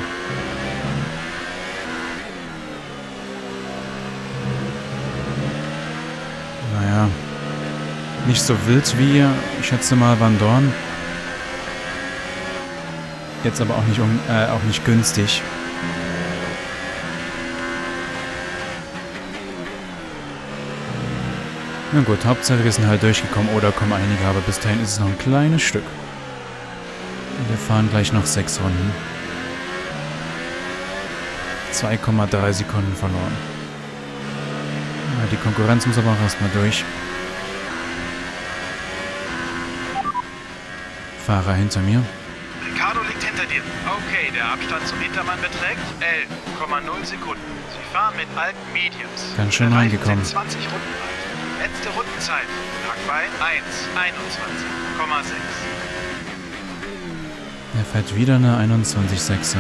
Naja, nicht so wild wie, ich schätze mal, Van Dorn. Jetzt aber auch nicht günstig. Na gut, Hauptsache wir sind halt durchgekommen oder kommen einige, aber bis dahin ist es noch ein kleines Stück. Wir fahren gleich noch 6 Runden. 2,3 Sekunden verloren. Ja, die Konkurrenz muss aber auch erstmal durch. Fahrer hinter mir. Ricciardo liegt hinter dir. Okay, der Abstand zum Hintermann beträgt 11,0 Sekunden. Sie fahren mit alten Mediums. Ganz schön reingekommen. 20 Runden alt. Letzte Rundenzeit lag bei 1,21,6. Er fährt wieder eine 21,6er.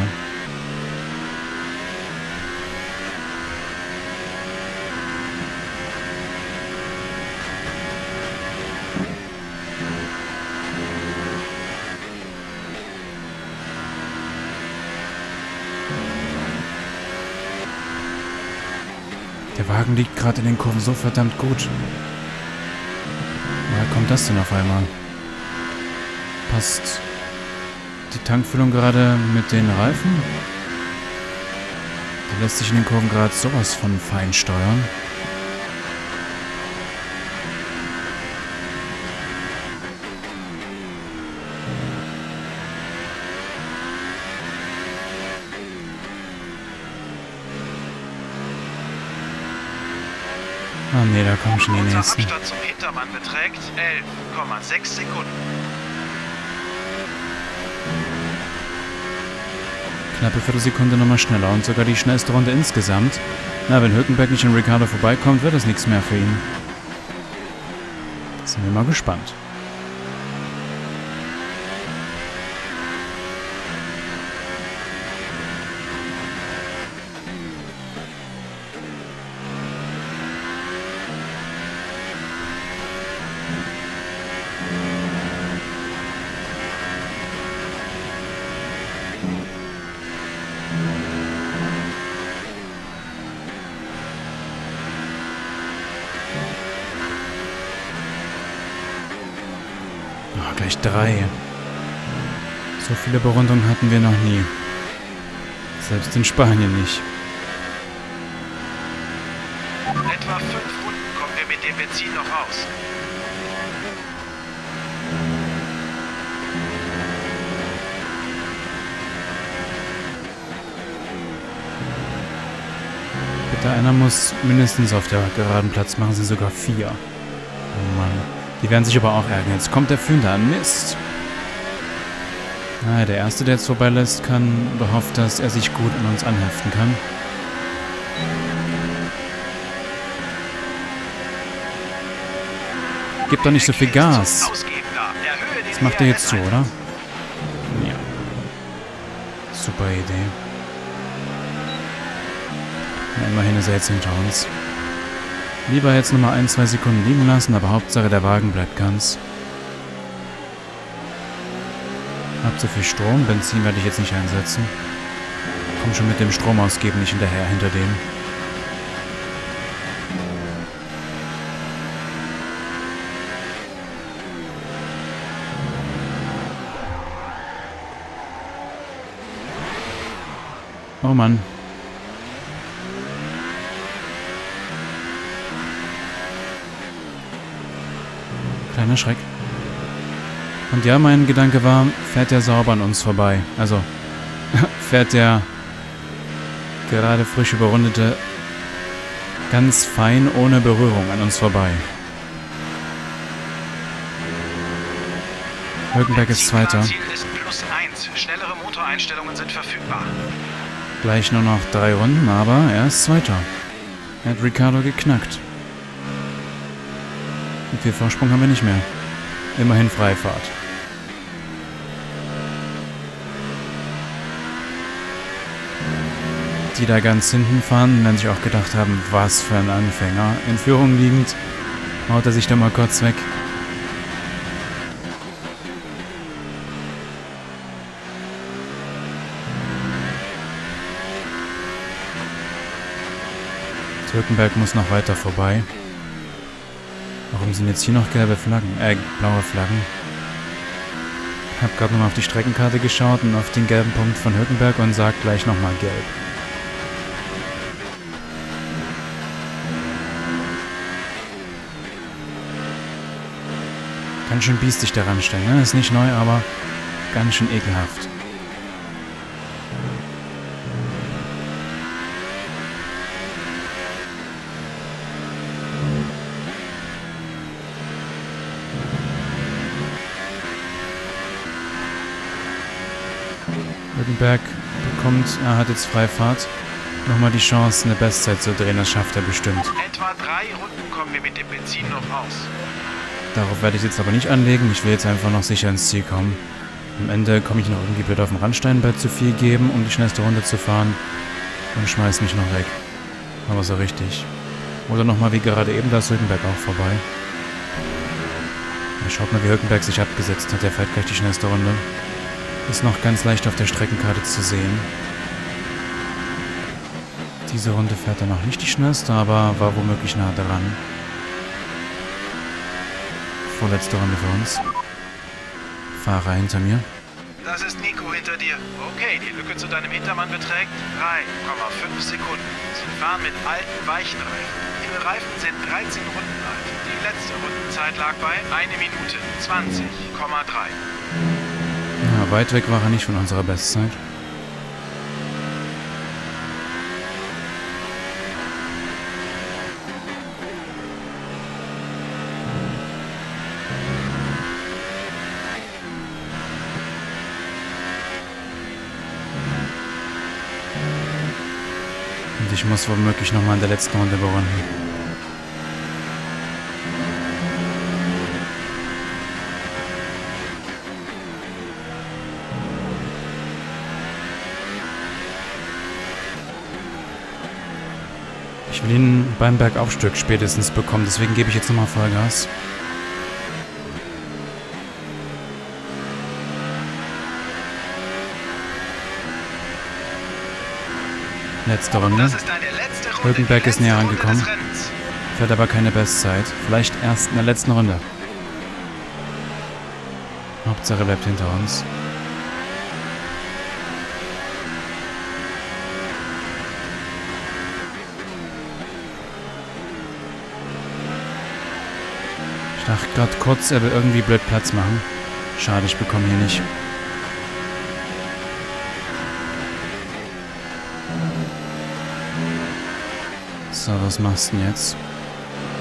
Der Wagen liegt gerade in den Kurven so verdammt gut. Woher kommt das denn auf einmal? Passt die Tankfüllung gerade mit den Reifen? Der lässt sich in den Kurven gerade sowas von fein steuern. Ah ne, da kommen schon die Unser nächsten. Abstand zum Hintermann beträgt 11,6 Sekunden. Knappe Viertelsekunde nochmal schneller und sogar die schnellste Runde insgesamt. Na, wenn Hülkenberg nicht an Ricciardo vorbeikommt, wird das nichts mehr für ihn. Sind wir mal gespannt. Oh, gleich 3. So viele Berundungen hatten wir noch nie. Selbst in Spanien nicht. Etwa 5 Runden kommen wir mit dem Benzin noch raus. Bitte, einer muss mindestens auf der Geraden Platz machen, sind sogar 4. Oh Mann. Die werden sich aber auch ärgern. Jetzt kommt der Fünder an. Mist. Ah, der Erste, der jetzt vorbeilässt, behofft, dass er sich gut an uns anheften kann. Gib doch nicht so viel Gas. Das macht er jetzt zu, oder? Ja. Super Idee. Na, immerhin ist er jetzt hinter uns. Lieber jetzt nochmal 1-2 Sekunden liegen lassen, aber Hauptsache der Wagen bleibt ganz. Hab zu viel Strom, Benzin werde ich jetzt nicht einsetzen. Komm schon mit dem Strom ausgeben nicht hinterher hinter dem. Oh Mann. Kleiner Schreck. Und ja, mein Gedanke war, fährt der sauber an uns vorbei. Also, fährt der gerade frisch überrundete ganz fein, ohne Berührung an uns vorbei. Hülkenberg ist Zweiter. Ziel ist +1. Schnellere Motoreinstellungen sind verfügbar. Gleich nur noch 3 Runden, aber er ist Zweiter. Er hat Ricciardo geknackt. Und viel Vorsprung haben wir nicht mehr. Immerhin Freifahrt. Die da ganz hinten fahren, werden sich auch gedacht haben, was für ein Anfänger. In Führung liegend, haut er sich da mal kurz weg. Hülkenberg muss noch weiter vorbei. Warum sind jetzt hier noch gelbe Flaggen? Blaue Flaggen. Ich habe gerade nochmal auf die Streckenkarte geschaut und auf den gelben Punkt von Hülkenberg und sagt gleich nochmal gelb. Ganz schön biestig daran stellen, ne? Ist nicht neu, aber ganz schön ekelhaft. Hülkenberg hat jetzt Freifahrt. Nochmal die Chance, eine Bestzeit zu drehen, das schafft er bestimmt. Etwa 3 Runden kommen wir mit dem Benzin noch aus. Darauf werde ich jetzt aber nicht anlegen. Ich will jetzt einfach noch sicher ins Ziel kommen. Am Ende komme ich noch irgendwie blöd auf den Randstein bei zu viel geben, um die schnellste Runde zu fahren. Und schmeiß mich noch weg. Aber so richtig. Oder nochmal wie gerade eben, da ist Hülkenberg auch vorbei. Ja, schaut mal, wie Hülkenberg sich abgesetzt hat. Der fährt gleich die schnellste Runde. Ist noch ganz leicht auf der Streckenkarte zu sehen. Diese Runde fährt er noch nicht die schnellste, aber war womöglich nah dran. Vorletzte Runde für uns. Fahrer hinter mir. Das ist Nico hinter dir. Okay, die Lücke zu deinem Hintermann beträgt 3,5 Sekunden. Sie fahren mit alten, weichen Reifen. Ihre Reifen sind 13 Runden alt. Die letzte Rundenzeit lag bei 1 Minute 20,3. Ja, weit weg war er nicht von unserer Bestzeit. Und ich muss womöglich nochmal in der letzten Runde überrunden. Ich will ihn beim Bergaufstück spätestens bekommen, deswegen gebe ich jetzt nochmal Vollgas. Letzte Runde. Hülkenberg ist näher angekommen. Fährt aber keine Bestzeit. Vielleicht erst in der letzten Runde. Hauptsache bleibt hinter uns. Ich dachte gerade kurz, er will irgendwie blöd Platz machen. Schade, ich bekomme hier nicht. So, was machst du denn jetzt?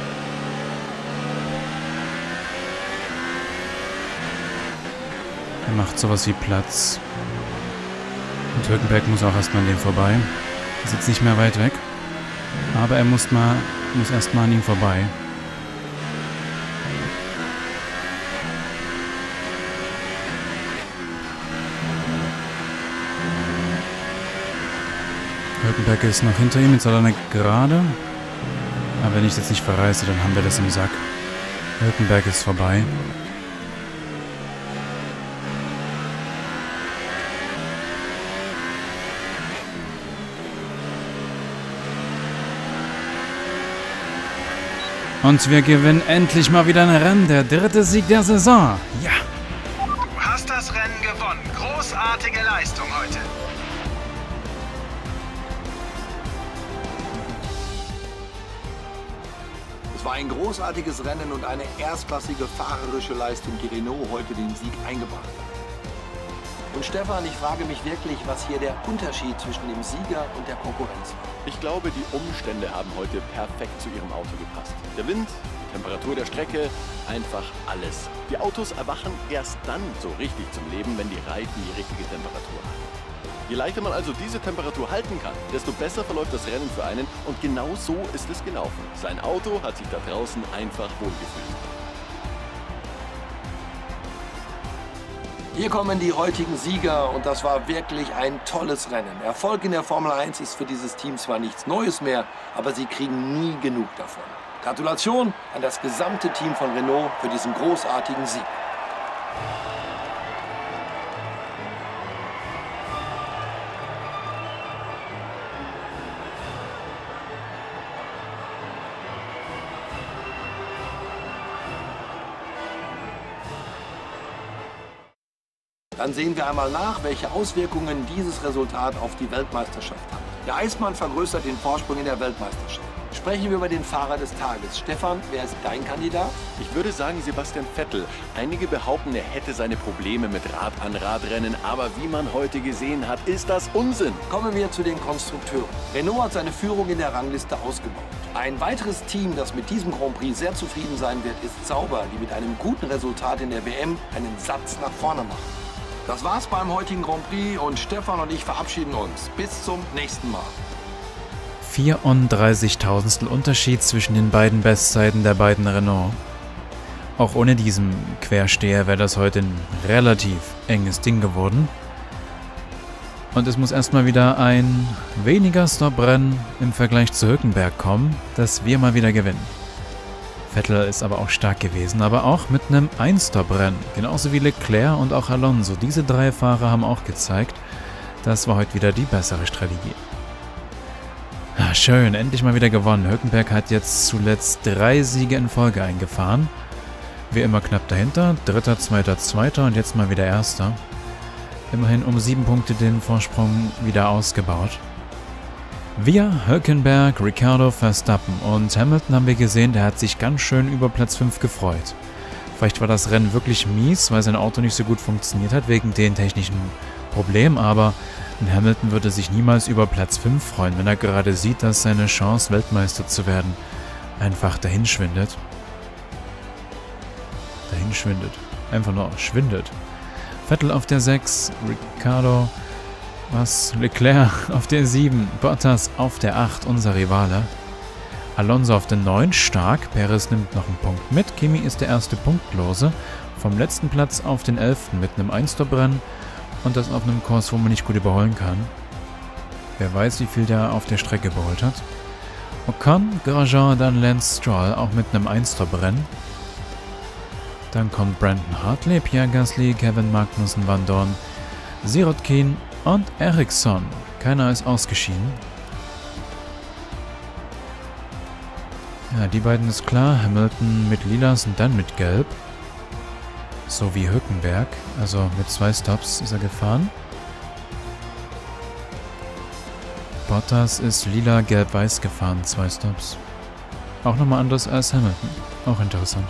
Er macht sowas wie Platz. Und Hülkenberg muss auch erstmal an dem vorbei. Ist jetzt nicht mehr weit weg. Aber er muss erstmal an ihm vorbei. Hülkenberg ist noch hinter ihm, jetzt hat er eine Gerade. Aber wenn ich das nicht verreiße, dann haben wir das im Sack. Hülkenberg ist vorbei. Und wir gewinnen endlich mal wieder ein Rennen. Der 3. Sieg der Saison. Ja. Du hast das Rennen gewonnen. Großartige Leistung heute. Es war ein großartiges Rennen und eine erstklassige fahrerische Leistung, die Renault heute den Sieg eingebracht hat. Und Stefan, ich frage mich wirklich, was hier der Unterschied zwischen dem Sieger und der Konkurrenz war. Ich glaube, die Umstände haben heute perfekt zu ihrem Auto gepasst. Der Wind, die Temperatur der Strecke, einfach alles. Die Autos erwachen erst dann so richtig zum Leben, wenn die Reifen die richtige Temperatur haben. Je leichter man also diese Temperatur halten kann, desto besser verläuft das Rennen für einen und genau so ist es gelaufen. Sein Auto hat sich da draußen einfach wohlgefühlt. Hier kommen die heutigen Sieger und das war wirklich ein tolles Rennen. Erfolg in der Formel 1 ist für dieses Team zwar nichts Neues mehr, aber sie kriegen nie genug davon. Gratulation an das gesamte Team von Renault für diesen großartigen Sieg. Dann sehen wir einmal nach, welche Auswirkungen dieses Resultat auf die Weltmeisterschaft hat. Der Eismann vergrößert den Vorsprung in der Weltmeisterschaft. Sprechen wir über den Fahrer des Tages. Stefan, wer ist dein Kandidat? Ich würde sagen Sebastian Vettel. Einige behaupten, er hätte seine Probleme mit Rad-an-Rad-Rennen, aber wie man heute gesehen hat, ist das Unsinn. Kommen wir zu den Konstrukteuren. Renault hat seine Führung in der Rangliste ausgebaut. Ein weiteres Team, das mit diesem Grand Prix sehr zufrieden sein wird, ist Sauber, die mit einem guten Resultat in der WM einen Satz nach vorne machen. Das war's beim heutigen Grand Prix und Stefan und ich verabschieden uns. Bis zum nächsten Mal. 34.000stel Unterschied zwischen den beiden Bestzeiten der beiden Renault. Auch ohne diesen Quersteher wäre das heute ein relativ enges Ding geworden. Und es muss erstmal wieder ein weniger Stop-Rennen im Vergleich zu Hülkenberg kommen, dass wir mal wieder gewinnen. Vettel ist aber auch stark gewesen, aber auch mit einem Ein-Stop-Rennen. Genauso wie Leclerc und auch Alonso. Diese drei Fahrer haben auch gezeigt, das war heute wieder die bessere Strategie. Ah, schön, endlich mal wieder gewonnen. Hülkenberg hat jetzt zuletzt 3 Siege in Folge eingefahren. Wie immer knapp dahinter. 3., 2., 2. und jetzt mal wieder 1. Immerhin um 7 Punkte den Vorsprung wieder ausgebaut. Wir, Hülkenberg, Ricciardo, Verstappen und Hamilton haben wir gesehen, der hat sich ganz schön über Platz 5 gefreut. Vielleicht war das Rennen wirklich mies, weil sein Auto nicht so gut funktioniert hat wegen den technischen Problemen, aber Hamilton würde sich niemals über Platz 5 freuen, wenn er gerade sieht, dass seine Chance, Weltmeister zu werden, einfach dahinschwindet. Dahinschwindet. Einfach nur schwindet. Vettel auf der 6, Ricciardo... Leclerc auf der 7, Bottas auf der 8, unser Rivale. Alonso auf der 9, stark. Perez nimmt noch einen Punkt mit. Kimi ist der erste Punktlose. Vom letzten Platz auf den 11. mit einem Ein-Stop-Rennen. Und das auf einem Kurs, wo man nicht gut überholen kann. Wer weiß, wie viel der auf der Strecke überholt hat. Ocon, Grosjean, dann Lance Stroll, auch mit einem Ein-Stop-Rennen. Dann kommt Brandon Hartley, Pierre Gasly, Kevin Magnussen, Van Dorn, Sirotkin und Ericsson. Keiner ist ausgeschieden. Ja, die beiden ist klar. Hamilton mit Lilas und dann mit Gelb. So wie Hülkenberg. Also mit 2 Stops ist er gefahren. Bottas ist lila, gelb, weiß gefahren. 2 Stops. Auch nochmal anders als Hamilton. Auch interessant.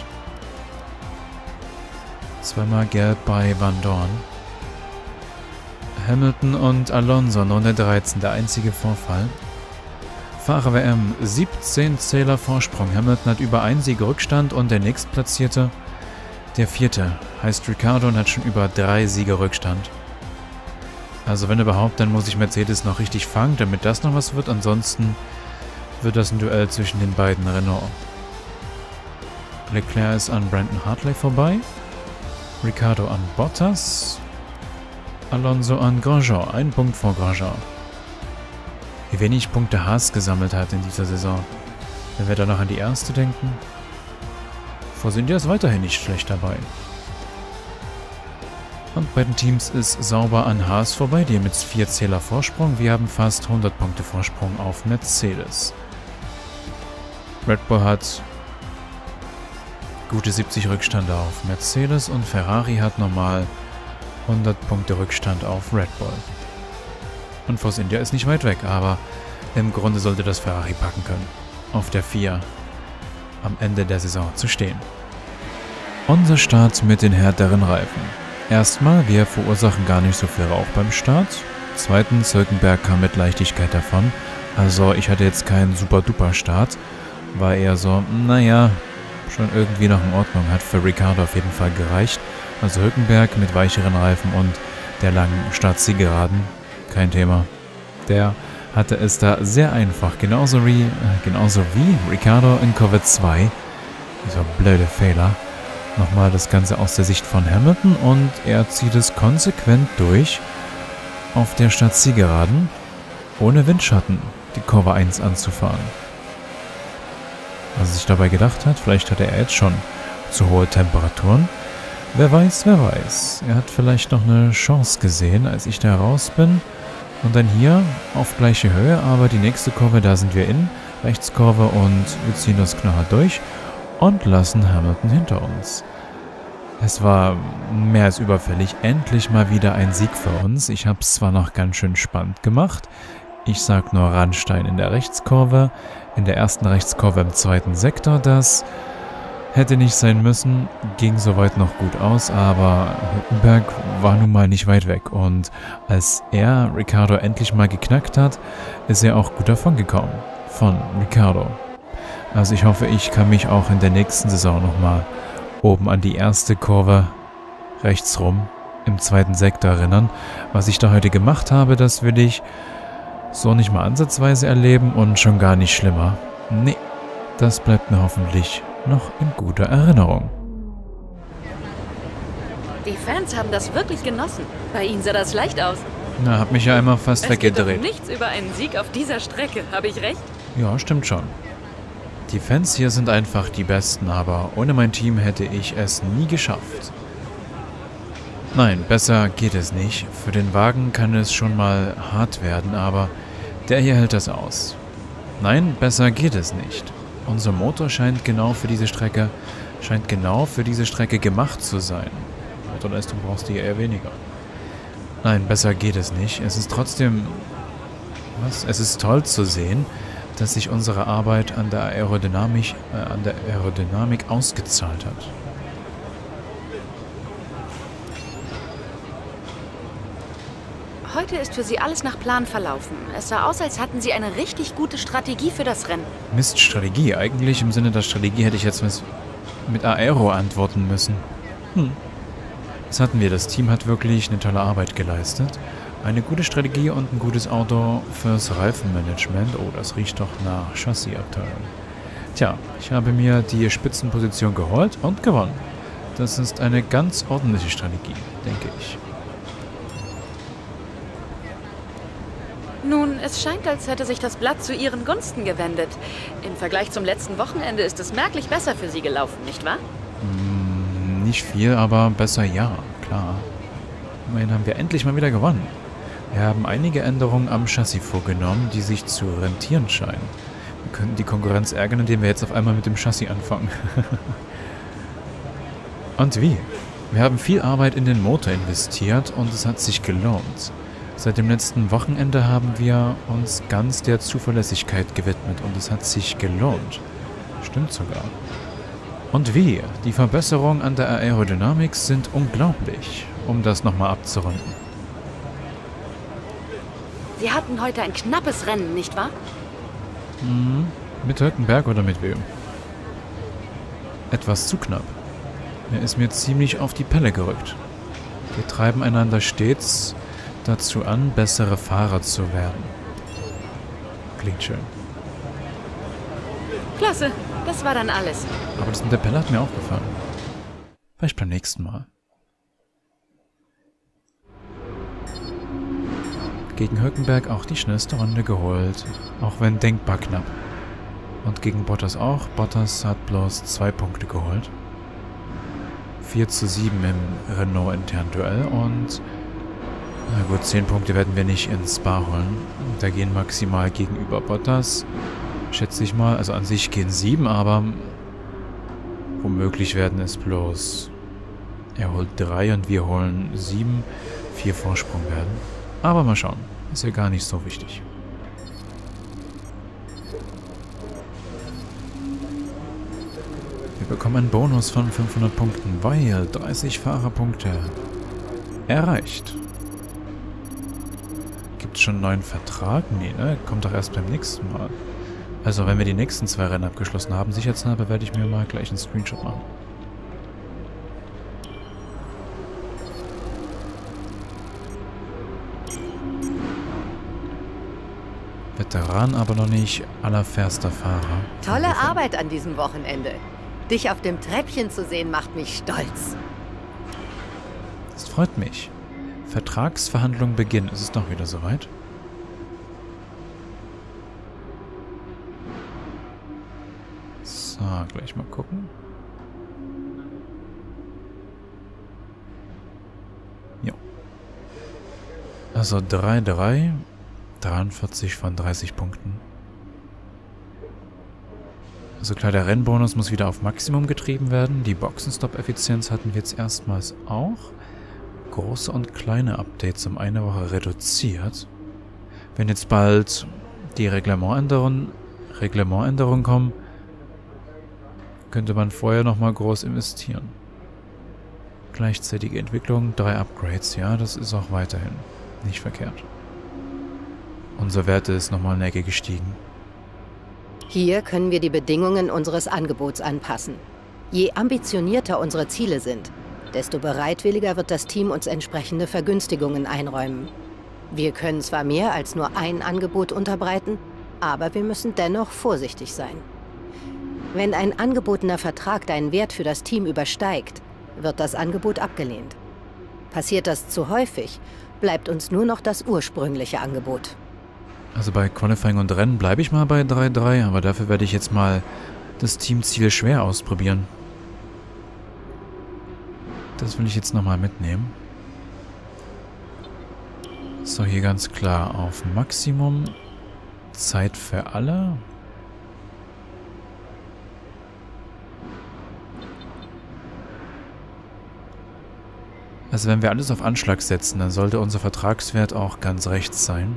2-mal gelb bei Van Dorn. Hamilton und Alonso, nur der 13. Der einzige Vorfall. Fahrer-WM, 17 Zähler Vorsprung. Hamilton hat über 1 Sieg Rückstand und der nächstplatzierte Der 4. heißt Ricciardo und hat schon über 3 Siege Rückstand. Also wenn überhaupt, dann muss ich Mercedes noch richtig fangen, damit das noch was wird. Ansonsten wird das ein Duell zwischen den beiden Renault. Leclerc ist an Brandon Hartley vorbei. Ricciardo an Bottas. Alonso an Grosjean. 1 Punkt vor Grosjean. Wie wenig Punkte Haas gesammelt hat in dieser Saison. Wenn wir da noch an die erste denken. Force India ist weiterhin nicht schlecht dabei. Und bei den Teams ist sauber an Haas vorbei, die mit 4 Zähler Vorsprung. Wir haben fast 100 Punkte Vorsprung auf Mercedes. Red Bull hat gute 70 Rückstand auf Mercedes und Ferrari hat normal 100 Punkte Rückstand auf Red Bull. Und Force India ist nicht weit weg, aber im Grunde sollte das Ferrari packen können, auf der 4 am Ende der Saison zu stehen. Unser Start mit den härteren Reifen. Erstmal, wir verursachen gar nicht so viel Rauch beim Start. Zweitens, Hülkenberg kam mit Leichtigkeit davon. Also ich hatte jetzt keinen super-duper Start. War eher so, naja, schon irgendwie noch in Ordnung. Hat für Ricciardo auf jeden Fall gereicht. Also Hülkenberg mit weicheren Reifen und der langen Startzielgeraden. Kein Thema. Der hatte es da sehr einfach. Genauso wie Ricciardo in Kurve 2. Dieser blöde Fehler. Nochmal das Ganze aus der Sicht von Hamilton und er zieht es konsequent durch auf der Startzielgeraden, ohne Windschatten die Kurve 1 anzufahren. Was er sich dabei gedacht hat, vielleicht hatte er jetzt schon zu hohe Temperaturen. Wer weiß, wer weiß. Er hat vielleicht noch eine Chance gesehen, als ich da raus bin. Und dann hier auf gleiche Höhe, aber die nächste Kurve, da sind wir in Rechtskurve und wir ziehen das knallhart durch und lassen Hamilton hinter uns. Es war mehr als überfällig. Endlich mal wieder ein Sieg für uns. Ich habe es zwar noch ganz schön spannend gemacht. Ich sag nur Randstein in der Rechtskurve. In der ersten Rechtskurve im zweiten Sektor. Das hätte nicht sein müssen. Ging soweit noch gut aus, aber Hülkenberg war nun mal nicht weit weg. Und als er Ricciardo endlich mal geknackt hat, ist er auch gut davon gekommen. Von Ricciardo. Also ich hoffe, ich kann mich auch in der nächsten Saison nochmal oben an die erste Kurve rechts rum im zweiten Sektor erinnern. Was ich da heute gemacht habe, das will ich so nicht mal ansatzweise erleben und schon gar nicht schlimmer. Nee, das bleibt mir hoffentlich noch in guter Erinnerung. Die Fans haben das wirklich genossen. Bei ihnen sah das leicht aus. Na, hab mich ja einmal fast weggedreht. Es geht doch nichts über einen Sieg auf dieser Strecke, habe ich recht? Ja, stimmt schon. Die Fans hier sind einfach die Besten, aber ohne mein Team hätte ich es nie geschafft. Nein, besser geht es nicht. Für den Wagen kann es schon mal hart werden, aber der hier hält das aus. Nein, besser geht es nicht. Unser Motor scheint genau für diese Strecke gemacht zu sein. Motorleistung brauchst du ja eher weniger. Nein, besser geht es nicht. Es ist trotzdem... Es ist toll zu sehen, dass sich unsere Arbeit an der Aerodynamik ausgezahlt hat. Heute ist für Sie alles nach Plan verlaufen. Es sah aus, als hatten Sie eine richtig gute Strategie für das Rennen. Mist, Strategie. Eigentlich im Sinne der Strategie hätte ich jetzt mit Aero antworten müssen. Das hatten wir. Das Team hat wirklich eine tolle Arbeit geleistet. Eine gute Strategie und ein gutes Auto fürs Reifenmanagement. Oh, das riecht doch nach Chassisabteilung. Tja, ich habe mir die Spitzenposition geholt und gewonnen. Das ist eine ganz ordentliche Strategie, denke ich. Nun, es scheint, als hätte sich das Blatt zu Ihren Gunsten gewendet. Im Vergleich zum letzten Wochenende ist es merklich besser für Sie gelaufen, nicht wahr? Nicht viel, aber besser ja, klar. Immerhin haben wir endlich mal wieder gewonnen. Wir haben einige Änderungen am Chassis vorgenommen, die sich zu rentieren scheinen. Wir könnten die Konkurrenz ärgern, indem wir jetzt auf einmal mit dem Chassis anfangen. Und wie? Wir haben viel Arbeit in den Motor investiert und es hat sich gelohnt. Seit dem letzten Wochenende haben wir uns ganz der Zuverlässigkeit gewidmet und es hat sich gelohnt. Stimmt sogar. Und wie? Die Verbesserungen an der Aerodynamik sind unglaublich, um das nochmal abzurunden. Sie hatten heute ein knappes Rennen, nicht wahr? Mit Hülkenberg oder mit wem? Etwas zu knapp. Er ist mir ziemlich auf die Pelle gerückt. Wir treiben einander stets dazu an, bessere Fahrer zu werden. Klingt schön. Klasse, das war dann alles. Aber das mit der Pelle hat mir auch gefallen. Vielleicht beim nächsten Mal. Gegen Hülkenberg auch die schnellste Runde geholt. Auch wenn denkbar knapp. Und gegen Bottas auch. Bottas hat bloß 2 Punkte geholt. 4:7 im Renault-internen Duell und na gut, 10 Punkte werden wir nicht ins Spa holen. Da gehen maximal gegenüber Bottas, schätze ich mal. Also an sich gehen 7, aber womöglich werden es bloß... Er holt 3 und wir holen 7. 4 Vorsprung werden. Aber mal schauen. Ist ja gar nicht so wichtig. Wir bekommen einen Bonus von 500 Punkten, weil 30 Fahrerpunkte erreicht. Gibt es schon einen neuen Vertrag? Nee, ne? Kommt doch erst beim nächsten Mal. Also, wenn wir die nächsten 2 Rennen abgeschlossen haben, sicherheitshalber werde ich mir mal gleich einen Screenshot machen. Veteran, aber noch nicht allererster Fahrer. Tolle Arbeit an diesem Wochenende. Dich auf dem Treppchen zu sehen, macht mich stolz. Das freut mich. Vertragsverhandlungen beginnen. Ist es doch wieder soweit? So, gleich mal gucken. Jo. Also 3-3. 43 von 30 Punkten. Also klar, der Rennbonus muss wieder auf Maximum getrieben werden. Die Boxenstopp-Effizienz hatten wir jetzt erstmals auch. Große und kleine Updates um eine Woche reduziert. Wenn jetzt bald die Reglementänderungen kommen, könnte man vorher nochmal groß investieren. Gleichzeitige Entwicklung, 3 Upgrades, ja, das ist auch weiterhin nicht verkehrt. Unser Wert ist nochmal eine Ecke gestiegen. Hier können wir die Bedingungen unseres Angebots anpassen. Je ambitionierter unsere Ziele sind, desto bereitwilliger wird das Team uns entsprechende Vergünstigungen einräumen. Wir können zwar mehr als nur ein Angebot unterbreiten, aber wir müssen dennoch vorsichtig sein. Wenn ein angebotener Vertrag deinen Wert für das Team übersteigt, wird das Angebot abgelehnt. Passiert das zu häufig, bleibt uns nur noch das ursprüngliche Angebot. Also bei Qualifying und Rennen bleibe ich mal bei 3-3, aber dafür werde ich jetzt mal das Teamziel schwer ausprobieren. Das will ich jetzt nochmal mitnehmen. So, hier ganz klar auf Maximum. Zeit für alle. Also wenn wir alles auf Anschlag setzen, dann sollte unser Vertragswert auch ganz rechts sein.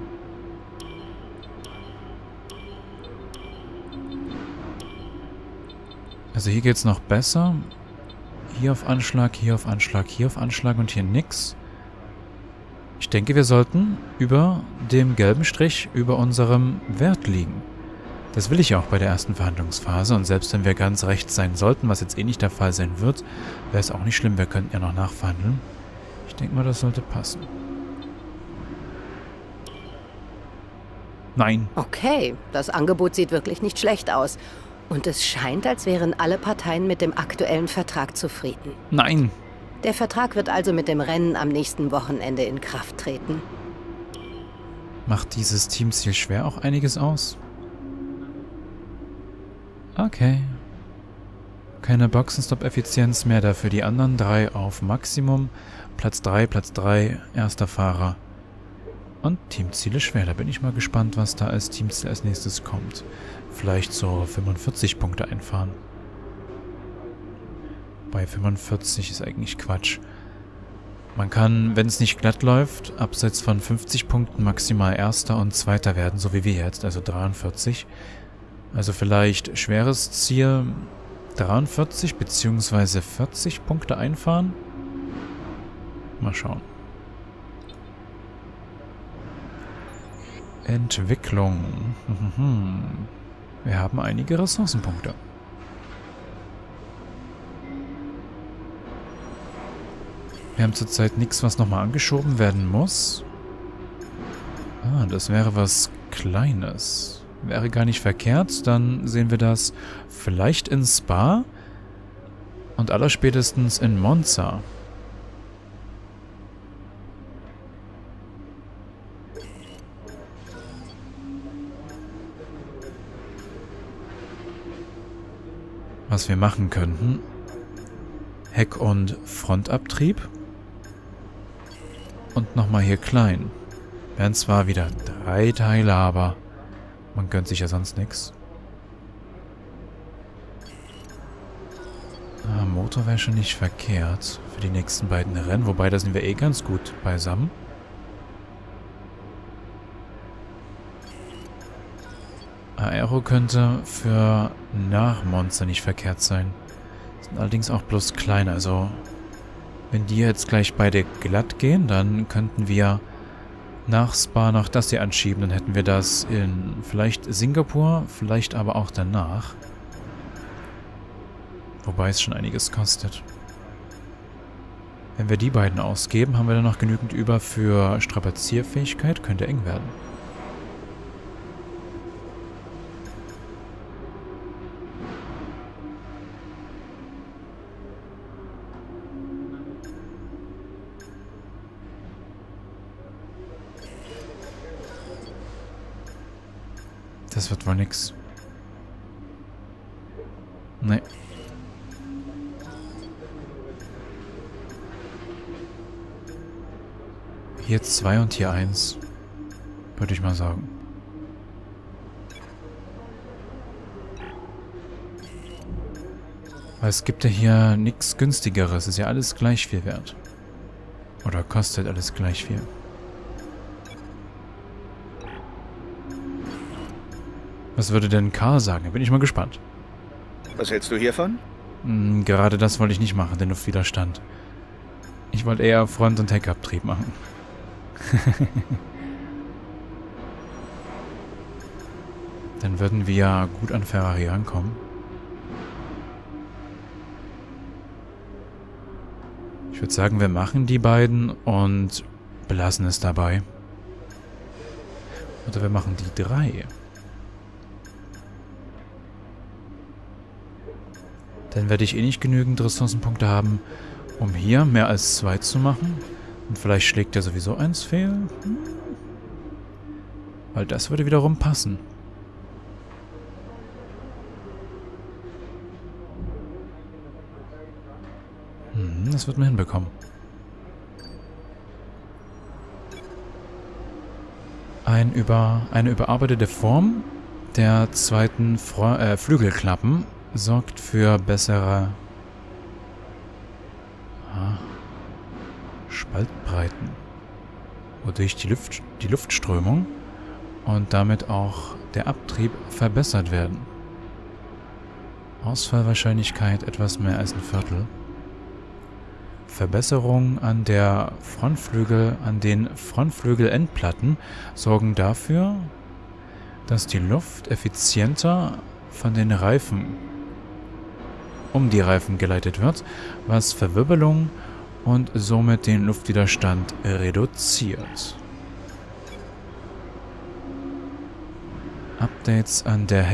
Also hier geht es noch besser. Hier auf Anschlag, hier auf Anschlag, hier auf Anschlag und hier nix. Ich denke, wir sollten über dem gelben Strich über unserem Wert liegen. Das will ich ja auch bei der ersten Verhandlungsphase. Und selbst wenn wir ganz rechts sein sollten, was jetzt eh nicht der Fall sein wird, wäre es auch nicht schlimm. Wir könnten ja noch nachverhandeln. Ich denke mal, das sollte passen. Nein. Okay, das Angebot sieht wirklich nicht schlecht aus. Und es scheint, als wären alle Parteien mit dem aktuellen Vertrag zufrieden. Nein. Der Vertrag wird also mit dem Rennen am nächsten Wochenende in Kraft treten. Macht dieses Teamziel schwer auch einiges aus? Okay. Keine Boxenstopp-Effizienz mehr, dafür die anderen 3 auf Maximum. Platz 3, erster Fahrer. Und Teamziele schwer. Da bin ich mal gespannt, was da als Teamziel als nächstes kommt. Vielleicht so 45 Punkte einfahren. Bei 45 ist eigentlich Quatsch. Man kann, wenn es nicht glatt läuft, abseits von 50 Punkten maximal Erster und Zweiter werden, so wie wir jetzt, also 43. Also vielleicht schweres Ziel 43 bzw. 40 Punkte einfahren. Mal schauen. Entwicklung. Wir haben einige Ressourcenpunkte. Wir haben zurzeit nichts, was nochmal angeschoben werden muss. Ah, das wäre was Kleines. Wäre gar nicht verkehrt. Dann sehen wir das vielleicht in Spa und allerspätestens in Monza. Was wir machen könnten: Heck- und Frontabtrieb. Und nochmal hier klein. Wären zwar wieder 3 Teile, aber man gönnt sich ja sonst nichts. Ah, Motor wäre schon nicht verkehrt für die nächsten beiden Rennen. Wobei, da sind wir eh ganz gut beisammen. Aero könnte für nach Monza nicht verkehrt sein. Sind allerdings auch bloß klein. Also, wenn die jetzt gleich beide glatt gehen, dann könnten wir nach Spa noch das hier anschieben. Dann hätten wir das in vielleicht Singapur, vielleicht aber auch danach. Wobei es schon einiges kostet. Wenn wir die beiden ausgeben, haben wir dann noch genügend über für Strapazierfähigkeit. Könnte eng werden. Das wird wohl nix. Nee. Hier 2 und hier 1. Würde ich mal sagen. Weil es gibt ja hier nichts Günstigeres. Ist ja alles gleich viel wert. Oder kostet alles gleich viel. Was würde denn Karl sagen? Da bin ich mal gespannt. Was hältst du hiervon? Gerade das wollte ich nicht machen, den Luftwiderstand. Ich wollte eher Front- und Heckabtrieb machen. Dann würden wir gut an Ferrari rankommen. Ich würde sagen, wir machen die beiden und belassen es dabei. Oder wir machen die 3. Dann werde ich eh nicht genügend Ressourcenpunkte haben, um hier mehr als 2 zu machen. Und vielleicht schlägt ja sowieso 1 fehl. Weil das würde wiederum passen. Das wird man hinbekommen. Eine überarbeitete Form der zweiten Flügelklappen sorgt für bessere Spaltbreiten, wodurch die Luftströmung und damit auch der Abtrieb verbessert werden. Ausfallwahrscheinlichkeit etwas mehr als 1/4. Verbesserungen an den Frontflügelendplatten sorgen dafür, dass die Luft effizienter von den Reifen um die Reifen geleitet wird, was Verwirbelung und somit den Luftwiderstand reduziert. Updates an den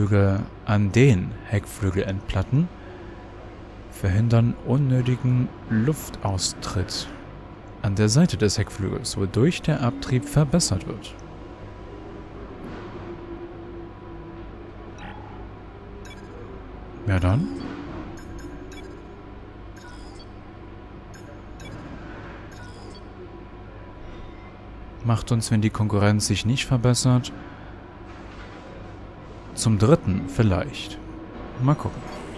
Heckflügelendplatten verhindern unnötigen Luftaustritt an der Seite des Heckflügels, wodurch der Abtrieb verbessert wird. Ja dann. Macht uns, wenn die Konkurrenz sich nicht verbessert, zum 3. vielleicht. Mal gucken.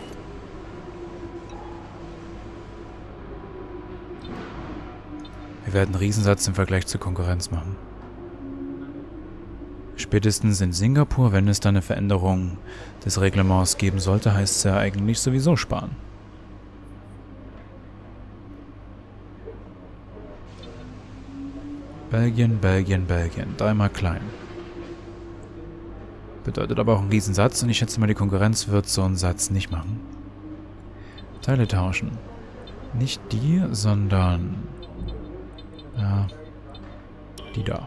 Wir werden einen Riesensatz im Vergleich zur Konkurrenz machen. Spätestens in Singapur, wenn es da eine Veränderung des Reglements geben sollte, heißt es ja eigentlich sowieso sparen. Belgien, Belgien, Belgien. 3-mal klein. Bedeutet aber auch einen Riesensatz und ich schätze mal, die Konkurrenz wird so einen Satz nicht machen. Teile tauschen. Nicht die, sondern... Ja, die da.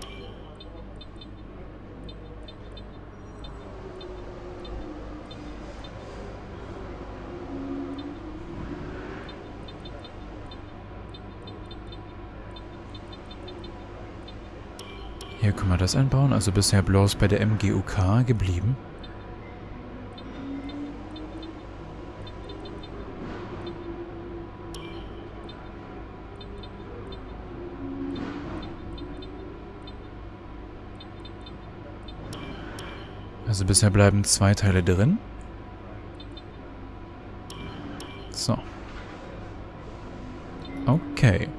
Hier können wir das einbauen, also bisher bloß bei der MGUK geblieben. Also bisher bleiben 2 Teile drin. So. Okay.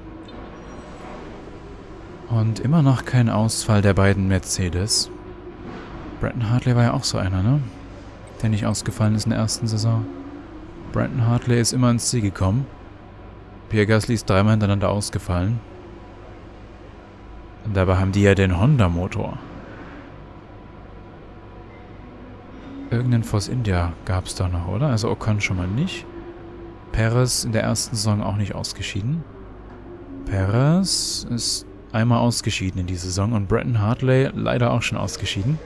Und immer noch kein Ausfall der beiden Mercedes. Brandon Hartley war ja auch so einer, ne? Der nicht ausgefallen ist in der ersten Saison. Brandon Hartley ist immer ins Ziel gekommen. Pierre Gasly ist 3-mal hintereinander ausgefallen. Und dabei haben die ja den Honda-Motor. Irgendeinen Force India gab es da noch, oder? Also Ocon schon mal nicht. Perez in der ersten Saison auch nicht ausgeschieden. Perez ist einmal ausgeschieden in die Saison und Brandon Hartley leider auch schon ausgeschieden.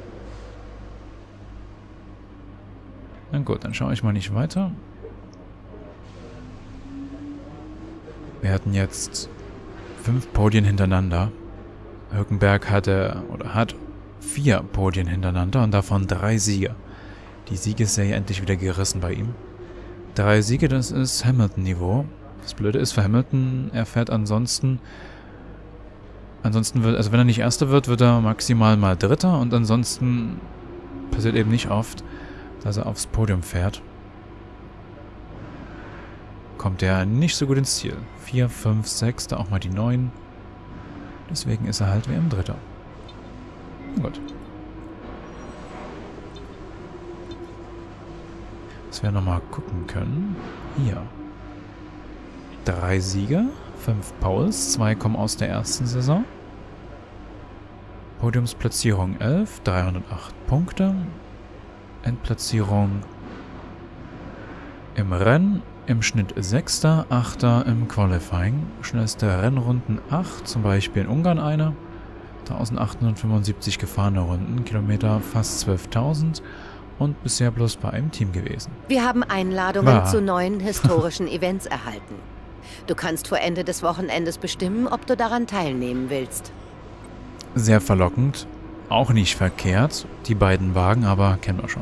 Na gut, dann schaue ich mal nicht weiter. Wir hatten jetzt 5 Podien hintereinander. Hülkenberg hat 4 Podien hintereinander und davon 3 Siege. Die Siegesserie endlich wieder gerissen bei ihm. 3 Siege, das ist Hamilton-Niveau. Das Blöde ist für Hamilton, er fährt ansonsten wird, also wenn er nicht Erster wird, wird er maximal mal Dritter und ansonsten passiert eben nicht oft, dass er aufs Podium fährt. Kommt er nicht so gut ins Ziel. 4, 5, 6, da auch mal die 9. Deswegen ist er halt WM-Dritter. Gut. Was wir nochmal gucken können. Hier. 3 Siege, 5 Poles, 2 kommen aus der ersten Saison. Podiumsplatzierung 11, 308 Punkte. Endplatzierung im Rennen, im Schnitt 6., 8. im Qualifying. Schnellste Rennrunden 8, zum Beispiel in Ungarn eine. 1875 gefahrene Runden, Kilometer fast 12.000 und bisher bloß bei einem Team gewesen. Wir haben Einladungen zu neuen historischen Events erhalten. Du kannst vor Ende des Wochenendes bestimmen, ob du daran teilnehmen willst. Sehr verlockend, auch nicht verkehrt, die beiden Wagen, aber kennen wir schon.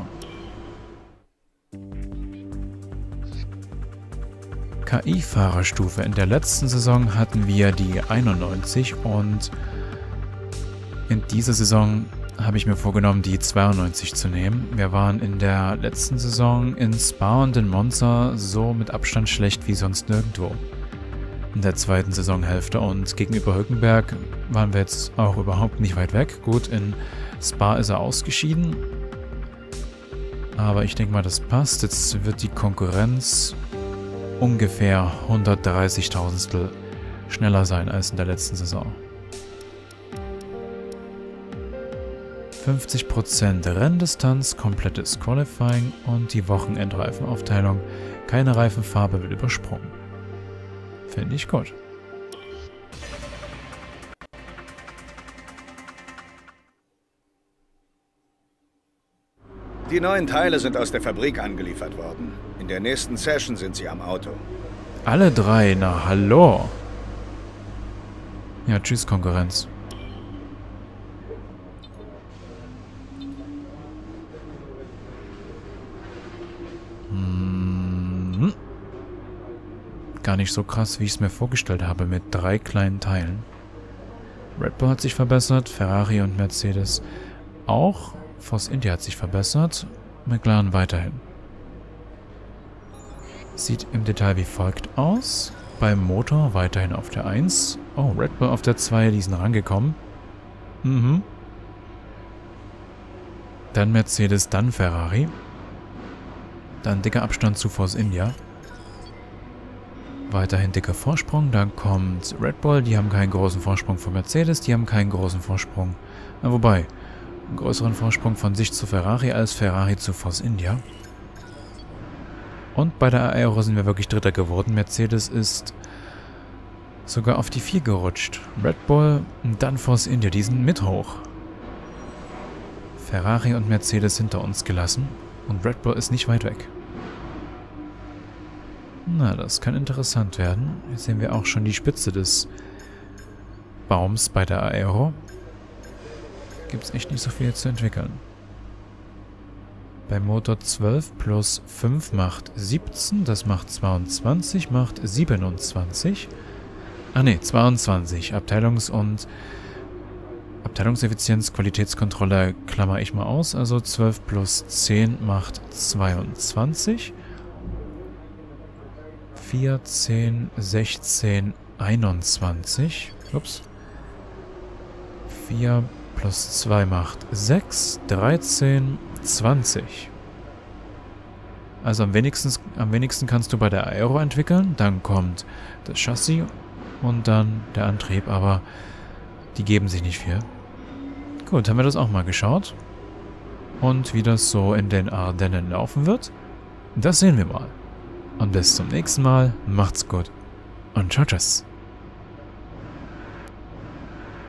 KI-Fahrerstufe. In der letzten Saison hatten wir die 91 und in dieser Saison habe ich mir vorgenommen, die 92 zu nehmen. Wir waren in der letzten Saison in Spa und in Monza so mit Abstand schlecht wie sonst nirgendwo. In der zweiten Saisonhälfte und gegenüber Hülkenberg waren wir jetzt auch überhaupt nicht weit weg. Gut, in Spa ist er ausgeschieden, aber ich denke mal, das passt. Jetzt wird die Konkurrenz ungefähr 130.000stel schneller sein als in der letzten Saison. 50% Renndistanz, komplettes Qualifying und die Wochenendreifenaufteilung. Keine Reifenfarbe wird übersprungen. Finde ich gut. Die neuen Teile sind aus der Fabrik angeliefert worden. In der nächsten Session sind sie am Auto. Alle 3, na hallo. Ja, tschüss Konkurrenz. Gar nicht so krass, wie ich es mir vorgestellt habe, mit 3 kleinen Teilen. Red Bull hat sich verbessert, Ferrari und Mercedes auch. Force India hat sich verbessert, McLaren weiterhin. Sieht im Detail wie folgt aus. Beim Motor weiterhin auf der 1. Oh, Red Bull auf der 2, die sind rangekommen. Dann Mercedes, dann Ferrari. Dann dicker Abstand zu Force India. Weiterhin dicker Vorsprung, dann kommt Red Bull, die haben keinen großen Vorsprung von Mercedes, die haben keinen großen Vorsprung, wobei, einen größeren Vorsprung von sich zu Ferrari als Ferrari zu Force India. Und bei der Aero sind wir wirklich Dritter geworden. Mercedes ist sogar auf die 4 gerutscht. Red Bull und dann Force India, die sind mit hoch. Ferrari und Mercedes hinter uns gelassen. Und Red Bull ist nicht weit weg. Na, das kann interessant werden. Hier sehen wir auch schon die Spitze des Baums bei der Aero. Gibt es echt nicht so viel zu entwickeln. Bei Motor 12 plus 5 macht 17, das macht 22, macht 27. Ah ne, 22. Abteilungseffizienz, Qualitätskontrolle klammer ich mal aus. Also 12 plus 10 macht 22. 14, 16, 21. Ups. 4 plus 2 macht 6, 13, 20. Also am wenigsten kannst du bei der Aero entwickeln. Dann kommt das Chassis und dann der Antrieb, aber die geben sich nicht viel. Gut, haben wir das auch mal geschaut. Und wie das so in den Ardennen laufen wird, das sehen wir mal. Und bis zum nächsten Mal, macht's gut und ciao, tschüss.